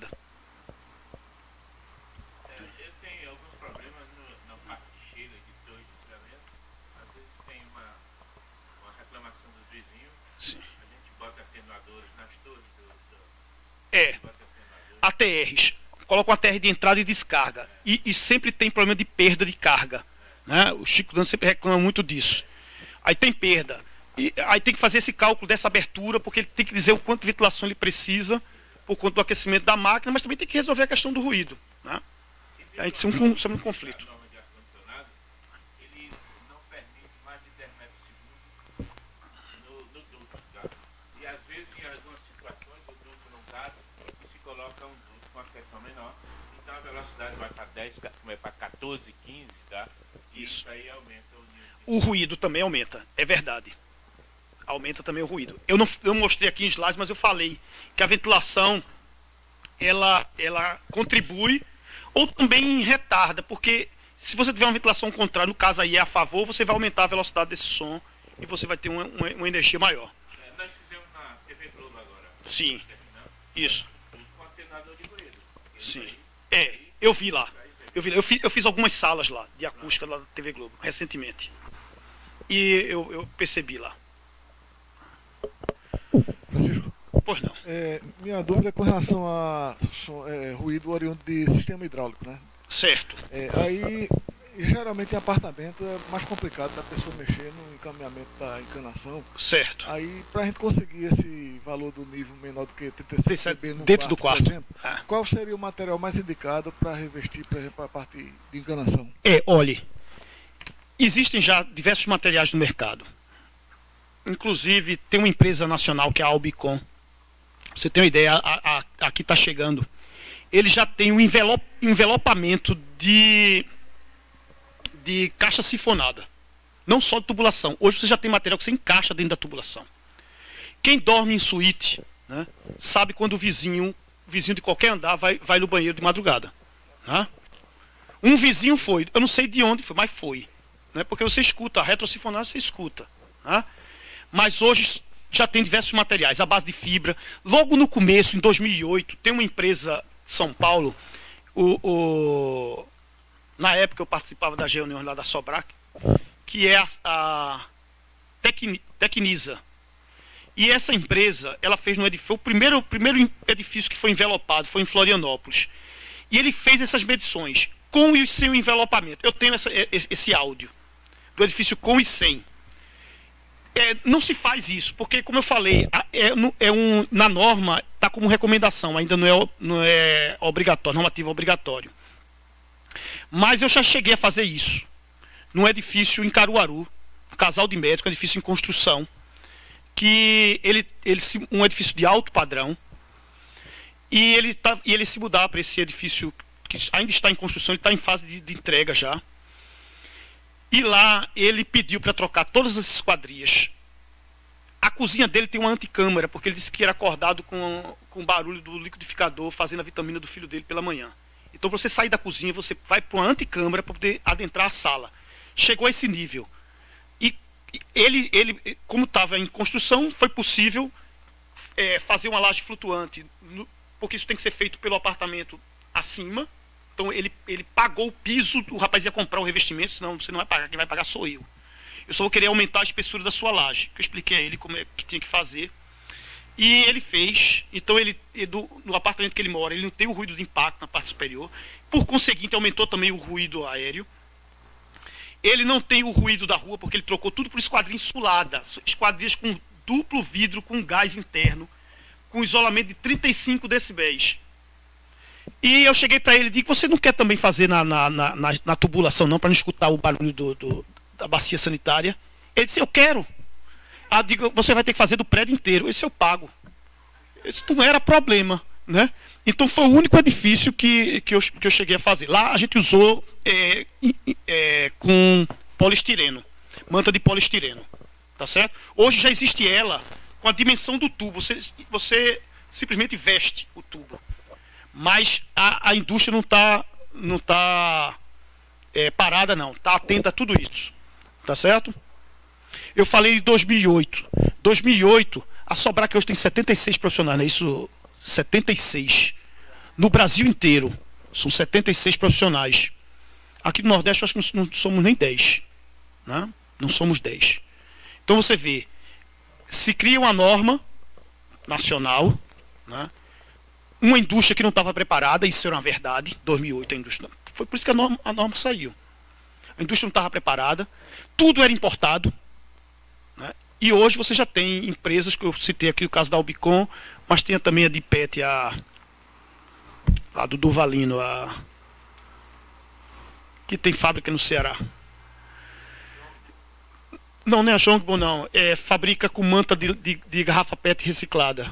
É, eu tenho alguns problemas no, na parte de cheiro de torre de esfriamento. Às vezes tem uma, uma reclamação dos vizinhos.
Sim.
A gente bota atenuadores nas torres do, do,
é, A T Rs. Coloca uma T R de entrada e descarga. E, e sempre tem problema de perda de carga. Né? O Chico Dantas sempre reclama muito disso. Aí tem perda. E, aí tem que fazer esse cálculo dessa abertura, porque ele tem que dizer o quanto de ventilação ele precisa, por conta do aquecimento da máquina, mas também tem que resolver a questão do ruído. Né? A gente tem um, um conflito.
Vai para dez, vai para quatorze, quinze, tá? E
isso.
Isso aí aumenta o nível.
O ruído também aumenta, é verdade. Aumenta também o ruído. Eu não eu mostrei aqui em slides, mas eu falei que a ventilação ela, ela contribui ou também retarda, porque se você tiver uma ventilação contrária, no caso aí é a favor, você vai aumentar a velocidade desse som e você vai ter uma, uma, uma energia maior.
É, nós fizemos na T V Globo agora.
Sim, isso.
Com atenuador de ruído.
Sim, é. Eu vi lá. Eu, vi, eu, fiz, eu fiz algumas salas lá, de acústica lá na T V Globo, recentemente. E eu, eu percebi lá.
Francisco?
Pois não.
É, minha dúvida é com relação a som, é, ruído oriundo de sistema hidráulico, né?
Certo.
É, aí, geralmente em apartamento é mais complicado da pessoa mexer no encaminhamento da encanação.
Certo.
Aí, para a gente conseguir esse valor do nível menor do que trinta e sete decibéis no
dentro
quarto,
do quarto,
por exemplo,
ah.
qual seria o material mais indicado para revestir, por exemplo, a parte de encanação?
É, olhe, existem já diversos materiais no mercado. Inclusive, tem uma empresa nacional que é a Albicon. Você tem uma ideia, a, a, aqui está chegando. Ele já tem um envelop, envelopamento de, de caixa sifonada. Não só de tubulação. Hoje você já tem material que você encaixa dentro da tubulação. Quem dorme em suíte, né, sabe quando o vizinho, o vizinho de qualquer andar vai, vai no banheiro de madrugada. Né? Um vizinho foi, eu não sei de onde foi, mas foi. Né, porque você escuta, a retrosifonada você escuta. Né? Mas hoje já tem diversos materiais, a base de fibra. Logo no começo, em dois mil e oito, tem uma empresa de São Paulo, o, o, na época eu participava das reuniões lá da Sobrac, que é a, a Tecni, Tecnisa. E essa empresa, ela fez no edifício, foi o primeiro, o primeiro edifício que foi envelopado, foi em Florianópolis. E ele fez essas medições, com e sem o envelopamento. Eu tenho essa, esse áudio, do edifício com e sem. É, não se faz isso, porque, como eu falei, é, é um, na norma está como recomendação, ainda não é, não é obrigatório, normativo obrigatório. Mas eu já cheguei a fazer isso, num edifício em Caruaru, um casal de médicos, um edifício em construção, que ele, ele um edifício de alto padrão, e ele, tá, e ele se mudar para esse edifício que ainda está em construção, ele está em fase de, de entrega já. E lá ele pediu para trocar todas as esquadrias. A cozinha dele tem uma anticâmara, porque ele disse que era acordado com, com o barulho do liquidificador fazendo a vitamina do filho dele pela manhã. Então, para você sair da cozinha, você vai para uma anticâmara para poder adentrar a sala. Chegou a esse nível. E ele, ele como estava em construção, foi possível é, fazer uma laje flutuante, no, porque isso tem que ser feito pelo apartamento acima. Então ele, ele pagou o piso, o rapaz ia comprar o revestimento, senão você não vai pagar, quem vai pagar sou eu. Eu só vou querer aumentar a espessura da sua laje, que eu expliquei a ele como é que tinha que fazer. E ele fez, então ele, do, no apartamento que ele mora, ele não tem o ruído de impacto na parte superior, por conseguinte aumentou também o ruído aéreo. Ele não tem o ruído da rua, porque ele trocou tudo por esquadria insulada, esquadrias com duplo vidro, com gás interno, com isolamento de trinta e cinco decibéis. E eu cheguei para ele e disse, você não quer também fazer na, na, na, na tubulação não, para não escutar o barulho do, do, da bacia sanitária? Ele disse, eu quero. Ah, digo, você vai ter que fazer do prédio inteiro. Esse eu pago. Isso não era problema, né? Então foi o único edifício que, que, eu, que eu cheguei a fazer. Lá a gente usou é, é, com poliestireno, manta de poliestireno, tá certo? Hoje já existe ela com a dimensão do tubo. Você, você simplesmente veste o tubo. Mas a, a indústria não está não tá, é, parada, não. Está atenta a tudo isso. Tá certo? Eu falei de dois mil e oito. dois mil e oito, a Sobrac hoje tem setenta e seis profissionais, não é isso? setenta e seis. No Brasil inteiro, são setenta e seis profissionais. Aqui no Nordeste, eu acho que não somos nem dez. Né? Não somos dez. Então você vê, se cria uma norma nacional, né? Uma indústria que não estava preparada, isso era uma verdade, dois mil e oito a indústria. Foi por isso que a norma, a norma saiu. A indústria não estava preparada, tudo era importado, né? E hoje você já tem empresas, que eu citei aqui o caso da Albicom, mas tem também a Dipet, a, a do Durvalino, a, que tem fábrica no Ceará. Não, não é a Jongbon, não. É, fabrica com manta de, de, de garrafa P E T reciclada.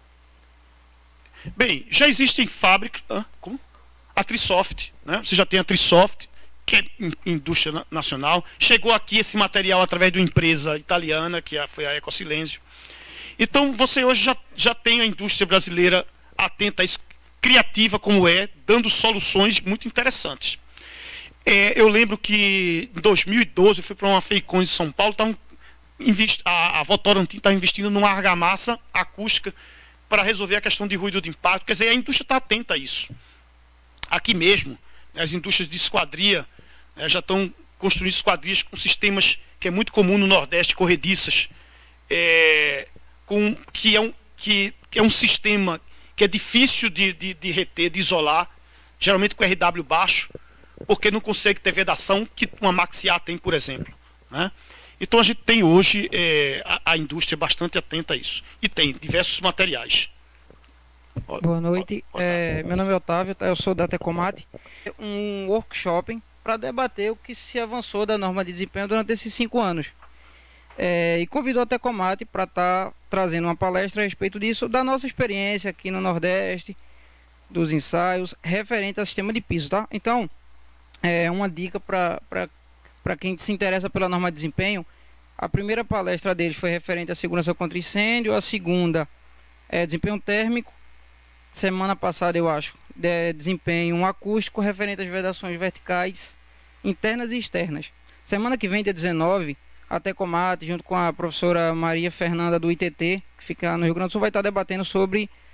Bem, já existem fábricas, ah, como? A Trisoft, né? Você já tem a Trisoft, que é indústria nacional. Chegou aqui esse material através de uma empresa italiana, que foi a Ecosilêncio. Então, você hoje já, já tem a indústria brasileira atenta a isso, criativa como é, dando soluções muito interessantes. É, eu lembro que em dois mil e doze, eu fui para uma Feicon em São Paulo, tavam invest... a, a Votorantim estava investindo numa argamassa acústica para resolver a questão de ruído de impacto. Quer dizer, a indústria está atenta a isso. Aqui mesmo, as indústrias de esquadria, né, já estão construindo esquadrias com sistemas que é muito comum no Nordeste, corrediças, é, com, que, é um, que, que é um sistema que é difícil de, de, de reter, de isolar, geralmente com R W baixo, porque não consegue ter vedação que uma Maxiar tem, por exemplo. Né? Então a gente tem hoje é, a, a indústria bastante atenta a isso. E tem diversos materiais.
Boa noite, é, meu nome é Otávio, eu sou da Tecomate. Um workshop para debater o que se avançou da norma de desempenho durante esses cinco anos. É, e convidou a Tecomate para estar tá trazendo uma palestra a respeito disso, da nossa experiência aqui no Nordeste, dos ensaios, referente ao sistema de piso, tá? Então, é uma dica para para quem se interessa pela norma de desempenho. A primeira palestra deles foi referente à segurança contra incêndio, a segunda é desempenho térmico, semana passada eu acho, de desempenho acústico referente às vedações verticais internas e externas. Semana que vem, dia dezenove, a Tecomate, junto com a professora Maria Fernanda do I T T, que fica no Rio Grande do Sul, vai estar debatendo sobre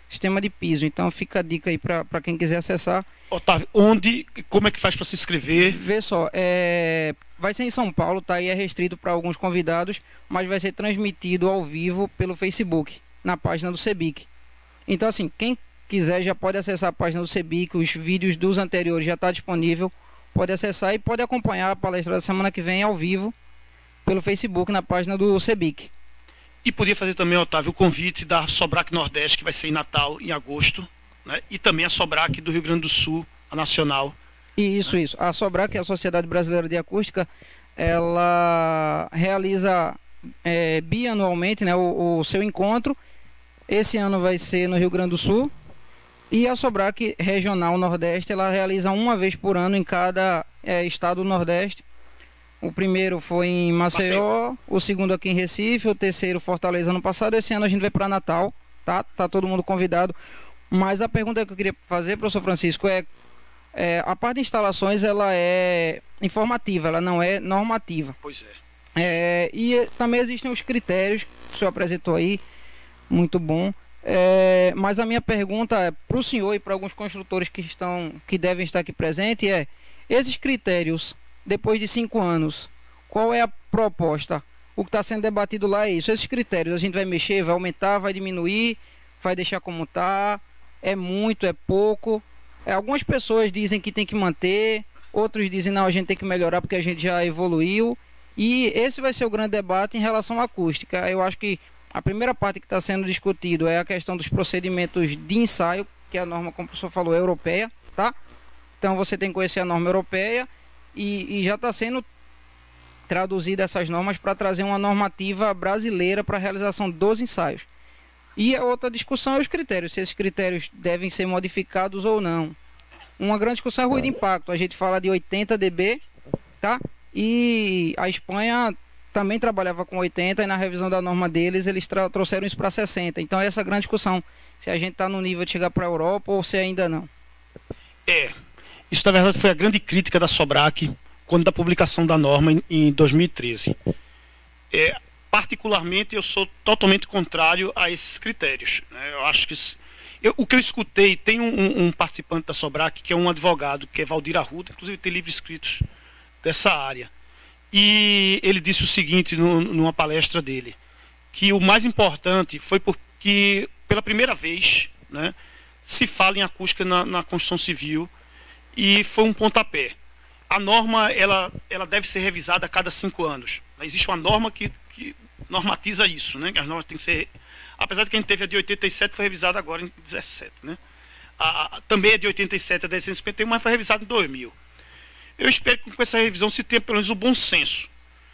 sistema de piso. Então fica a dica aí para quem quiser acessar.
Otávio, onde, como é que faz para se inscrever?
Vê só, é, vai ser em São Paulo, tá? E é restrito para alguns convidados, mas vai ser transmitido ao vivo pelo Facebook, na página do CEBIC. Então assim, quem quiser já pode acessar a página do CEBIC, os vídeos dos anteriores já está disponível, pode acessar e pode acompanhar a palestra da semana que vem ao vivo pelo Facebook, na página do CEBIC.
E podia fazer também, Otávio, o convite da Sobrac Nordeste, que vai ser em Natal, em agosto, né? E também a Sobrac do Rio Grande do Sul, a nacional.
Isso, né? Isso. A Sobrac, que é a Sociedade Brasileira de Acústica, ela realiza é, bianualmente, né, o, o seu encontro. Esse ano vai ser no Rio Grande do Sul. E a Sobrac Regional Nordeste, ela realiza uma vez por ano em cada é, estado do Nordeste. O primeiro foi em Maceió, Maceió, o segundo aqui em Recife, o terceiro Fortaleza ano passado. Esse ano a gente vai para Natal, tá? Tá todo mundo convidado. Mas a pergunta que eu queria fazer, professor Francisco, é, é a parte de instalações, ela é informativa, ela não é normativa.
Pois
é. é e também existem os critérios que o senhor apresentou aí, muito bom. É, mas a minha pergunta é para o senhor e para alguns construtores que estão, que devem estar aqui presentes, é: esses critérios, depois de cinco anos, qual é a proposta? O que está sendo debatido lá é isso. Esses critérios, a gente vai mexer, vai aumentar, vai diminuir, vai deixar como está? É muito, é pouco? É, algumas pessoas dizem que tem que manter, outros dizem não, a gente tem que melhorar porque a gente já evoluiu. E esse vai ser o grande debate em relação à acústica. Eu acho que a primeira parte que está sendo discutido é a questão dos procedimentos de ensaio, que é a norma, como o professor falou, é europeia, tá? Então você tem que conhecer a norma europeia e, e já está sendo traduzida essas normas para trazer uma normativa brasileira para a realização dos ensaios. E a outra discussão é os critérios, se esses critérios devem ser modificados ou não. Uma grande discussão é ruído de impacto. A gente fala de oitenta decibéis, tá? E a Espanha também trabalhava com oitenta e na revisão da norma deles eles trouxeram isso para sessenta. Então essa é a grande discussão, se a gente está no nível de chegar para a Europa ou se ainda não.
É, isso na verdade foi a grande crítica da Sobrac quando da publicação da norma em, em dois mil e treze. É, particularmente eu sou totalmente contrário a esses critérios, né? Eu acho que eu, o que eu escutei, tem um, um participante da Sobrac que é um advogado, que é Valdir Arruda, inclusive tem livros escritos dessa área, e ele disse o seguinte no, numa palestra dele, que o mais importante foi porque pela primeira vez, né, se fala em acústica na, na Construção Civil, e foi um pontapé. A norma ela, ela deve ser revisada a cada cinco anos. Existe uma norma que, que normatiza isso, né? Que as normas têm que ser, apesar de que a gente teve a de oitenta e sete, foi revisada agora em dezessete, né? A, a, também a de oitenta e sete a dez cento e cinquenta e um, mas foi revisada em dois mil. Eu espero que com essa revisão se tenha pelo menos o bom senso.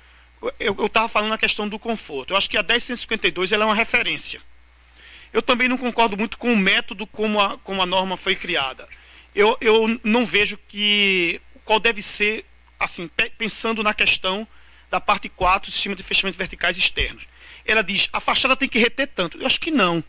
Eu estava falando na questão do conforto. Eu acho que a dez cento e cinquenta e dois ela é uma referência. Eu também não concordo muito com o método como a, como a norma foi criada. Eu, eu não vejo que qual deve ser, assim, pensando na questão da parte quatro, sistema de fechamento verticais externos. Ela diz, a fachada tem que reter tanto. Eu acho que não.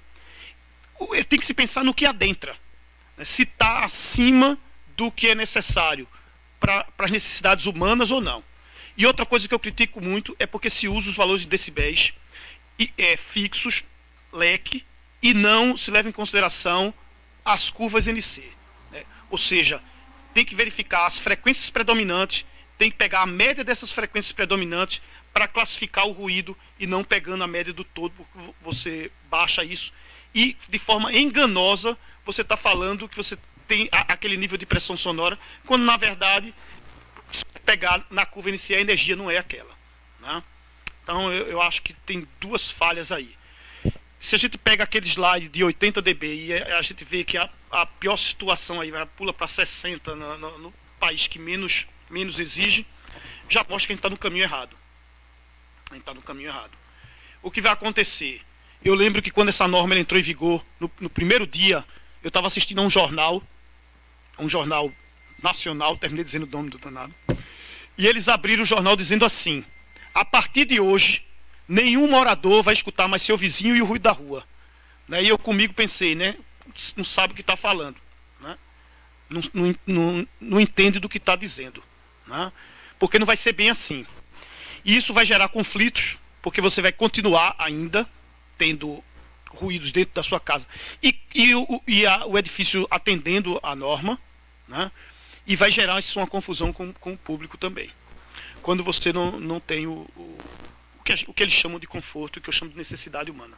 Tem que se pensar no que adentra, né? Se está acima do que é necessário para as necessidades humanas ou não. E outra coisa que eu critico muito é porque se usa os valores de decibéis e, é, fixos, leque, e não se leva em consideração as curvas N C. Né? Ou seja, tem que verificar as frequências predominantes, tem que pegar a média dessas frequências predominantes para classificar o ruído e não pegando a média do todo, porque você baixa isso. E, de forma enganosa, você está falando que você tem a, aquele nível de pressão sonora, quando, na verdade, se pegar na curva N C, a energia não é aquela. Né? Então, eu, eu acho que tem duas falhas aí. Se a gente pega aquele slide de oitenta decibéis e a, a gente vê que a, a pior situação aí vai pula para sessenta no, no, no país que menos, menos exige, já mostra que a gente está no caminho errado. A gente está no caminho errado. O que vai acontecer? Eu lembro que quando essa norma entrou em vigor, no, no primeiro dia, eu estava assistindo a um jornal, um jornal nacional, terminei dizendo o nome do danado, e eles abriram o jornal dizendo assim: a partir de hoje, nenhum morador vai escutar mais seu vizinho e o ruído da rua. Né? E eu comigo pensei, né? Não sabe o que está falando. Né? Não, não, não, não entende do que está dizendo. Né? Porque não vai ser bem assim. E isso vai gerar conflitos, porque você vai continuar ainda tendo ruídos dentro da sua casa. E, e, o, e a, o edifício atendendo a norma, né? E vai gerar isso uma confusão com, com o público também. Quando você não, não tem o, o, o, que, o que eles chamam de conforto, o que eu chamo de necessidade humana.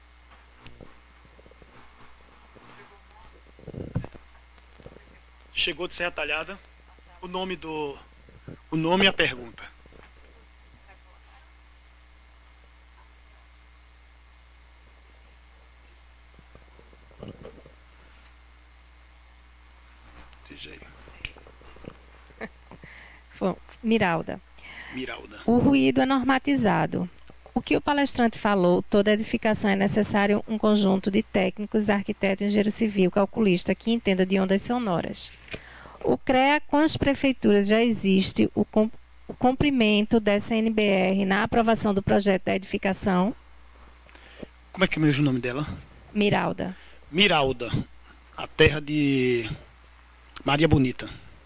Chegou de Serra Talhada. O nome do... O nome e a pergunta.
Miralda.
Miralda.
O ruído é normatizado. O que o palestrante falou, toda edificação é necessário um conjunto de técnicos, arquiteto, engenheiro civil, calculista que entenda de ondas sonoras. O CREA com as prefeituras já existe o, com, o cumprimento dessa N B R na aprovação do projeto da edificação?
Como é que é mesmo o nome dela?
Miralda.
Miralda, a terra de Maria Bonita.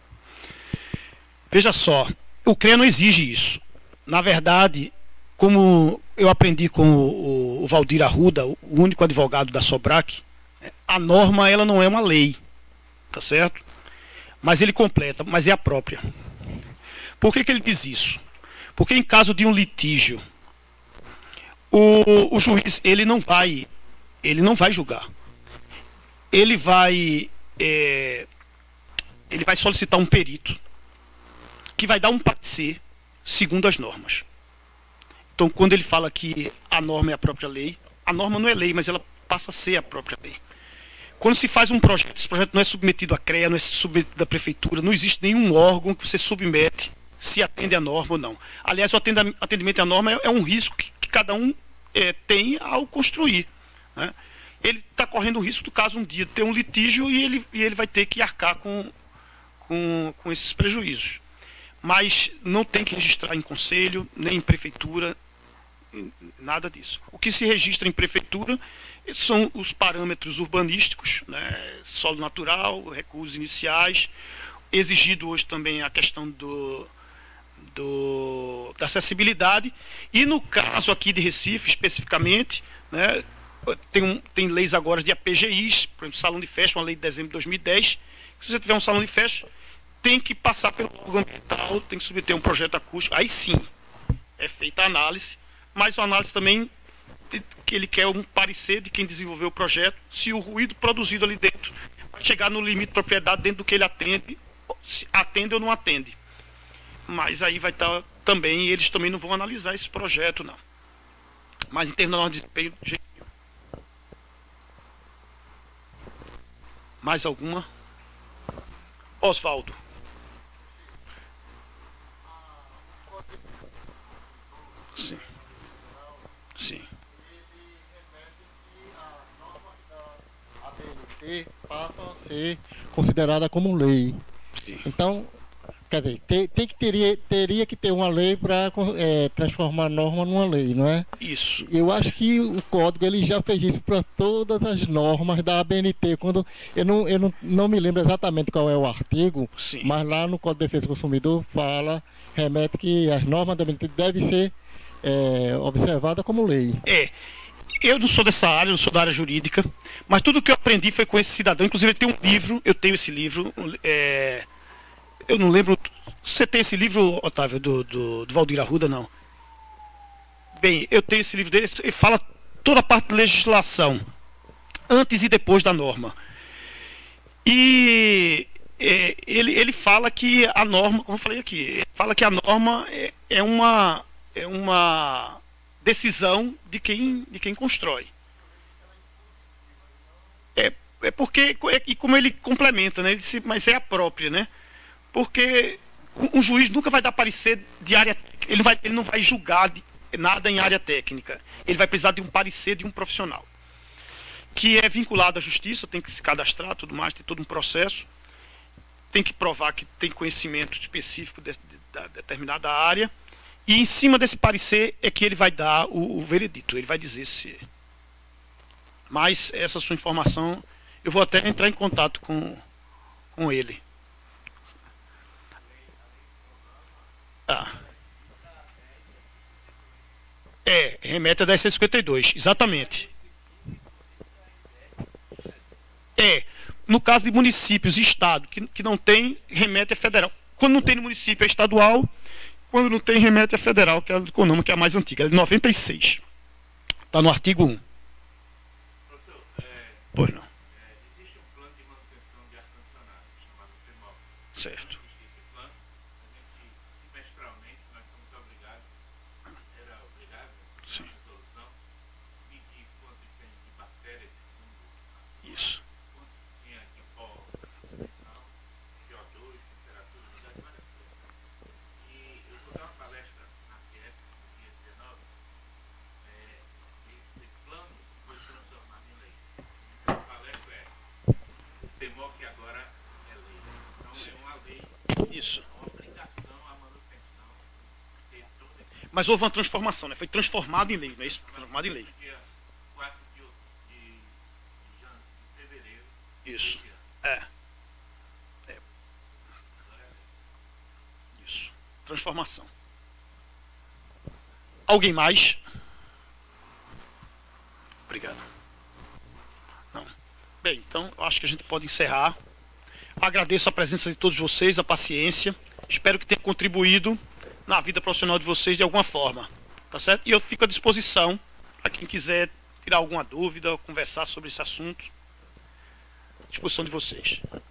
Veja só, o CREA não exige isso. Na verdade, como eu aprendi com o, o Valdir Arruda, o único advogado da Sobrac, a norma ela não é uma lei, tá certo? Mas ele completa, mas é a própria. Por que que ele diz isso? Porque em caso de um litígio, o, o juiz ele não vai, ele não vai julgar. Ele vai, é, ele vai solicitar um perito que vai dar um parecer segundo as normas. Então, quando ele fala que a norma é a própria lei, a norma não é lei, mas ela passa a ser a própria lei. Quando se faz um projeto, esse projeto não é submetido à CREA, não é submetido à prefeitura, não existe nenhum órgão que você submete se atende à norma ou não. Aliás, o atendimento à norma é, é um risco que, que cada um é, tem ao construir, né? Ele está correndo o risco do caso um dia ter um litígio e ele, e ele vai ter que arcar com, com, com esses prejuízos. Mas não tem que registrar em conselho, nem em prefeitura, nada disso. O que se registra em prefeitura são os parâmetros urbanísticos, né, solo natural, recursos iniciais, exigido hoje também a questão do, do, da acessibilidade, e no caso aqui de Recife, especificamente, né, tem, um, tem leis agora de A P G Is, por exemplo, salão de festa, uma lei de dezembro de dois mil e dez, se você tiver um salão de festa, tem que passar pelo órgão ambiental, tem que submeter um projeto acústico, aí sim, é feita a análise, mas a análise também, que ele quer um parecer de quem desenvolveu o projeto, se o ruído produzido ali dentro vai chegar no limite de propriedade dentro do que ele atende, se atende ou não atende. Mas aí vai estar também, eles também não vão analisar esse projeto, não. Mas em termos do nosso desempenho, de jeito nenhum. Mais alguma? Oswaldo. Sim. Sim.
Passam a ser considerada como lei.
Sim.
Então, quer dizer, tem, tem que teria, teria que ter uma lei para é, transformar a norma numa lei, não é?
Isso.
Eu acho que o código ele já fez isso para todas as normas da A B N T. Quando eu não, eu não, não me lembro exatamente qual é o artigo,
sim,
mas lá no Código de Defesa do Consumidor fala, remete que as normas da A B N T devem ser é, observadas como lei.
É. Eu não sou dessa área, eu não sou da área jurídica, mas tudo que eu aprendi foi com esse cidadão. Inclusive, ele tem um livro, eu tenho esse livro, é, eu não lembro. Você tem esse livro, Otávio, do, do, do Valdir Arruda, não? Bem, eu tenho esse livro dele, ele fala toda a parte de legislação, antes e depois da norma. E é, ele, ele fala que a norma, como eu falei aqui, ele fala que a norma é, é uma... É uma decisão de quem, de quem constrói. É, é porque, e como ele complementa, né? Ele disse, mas é a própria, né? Porque um juiz nunca vai dar parecer de área, ele, vai, ele não vai julgar de, nada em área técnica. Ele vai precisar de um parecer de um profissional, que é vinculado à justiça, tem que se cadastrar, tudo mais, tem todo um processo, tem que provar que tem conhecimento específico de, de, de determinada área. E em cima desse parecer é que ele vai dar o, o veredito, ele vai dizer se... Mas essa sua informação, eu vou até entrar em contato com, com ele. Ah. É, remete a dez mil cento e cinquenta e dois, exatamente. É, no caso de municípios e estado, que, que não tem, remete a federal. Quando não tem no município é estadual, quando não tem, remete a federal, que é a do CONAMA, que é a mais antiga, é de noventa e seis. Está no artigo um.
Professor, é,
Pois não.
é, existe um plano de manutenção de ar-condicionado, chamado PEMOC.
Certo.
Existe esse plano, a gente, semestralmente, nós somos obrigados, era obrigado,
Sim.
na resolução, medir quanto tem de bactérias, de fungo,
Isso.
quanto tinha de pó, pressão, C O dois, temperatura, umidade, várias coisas. E eu vou dar uma palestra na F I E P, no dia dezenove, é, esse plano foi transformado em lei. Então, a palestra é, o PEMOC agora é lei. Então, é uma lei,
Isso.
uma obrigação à manutenção de todo esse.
Mas houve uma transformação, né? Foi transformado em lei, não é isso? Transformado em lei.
No dia quatro de, de, de, jan- de fevereiro
Isso.
desse ano.
É,
Agora é lei.
isso. Transformação. Alguém mais? Obrigado. Não. Bem, então eu acho que a gente pode encerrar. Agradeço a presença de todos vocês, a paciência. Espero que tenha contribuído na vida profissional de vocês de alguma forma. Tá certo? E eu fico à disposição a quem quiser tirar alguma dúvida ou conversar sobre esse assunto. À disposição de vocês.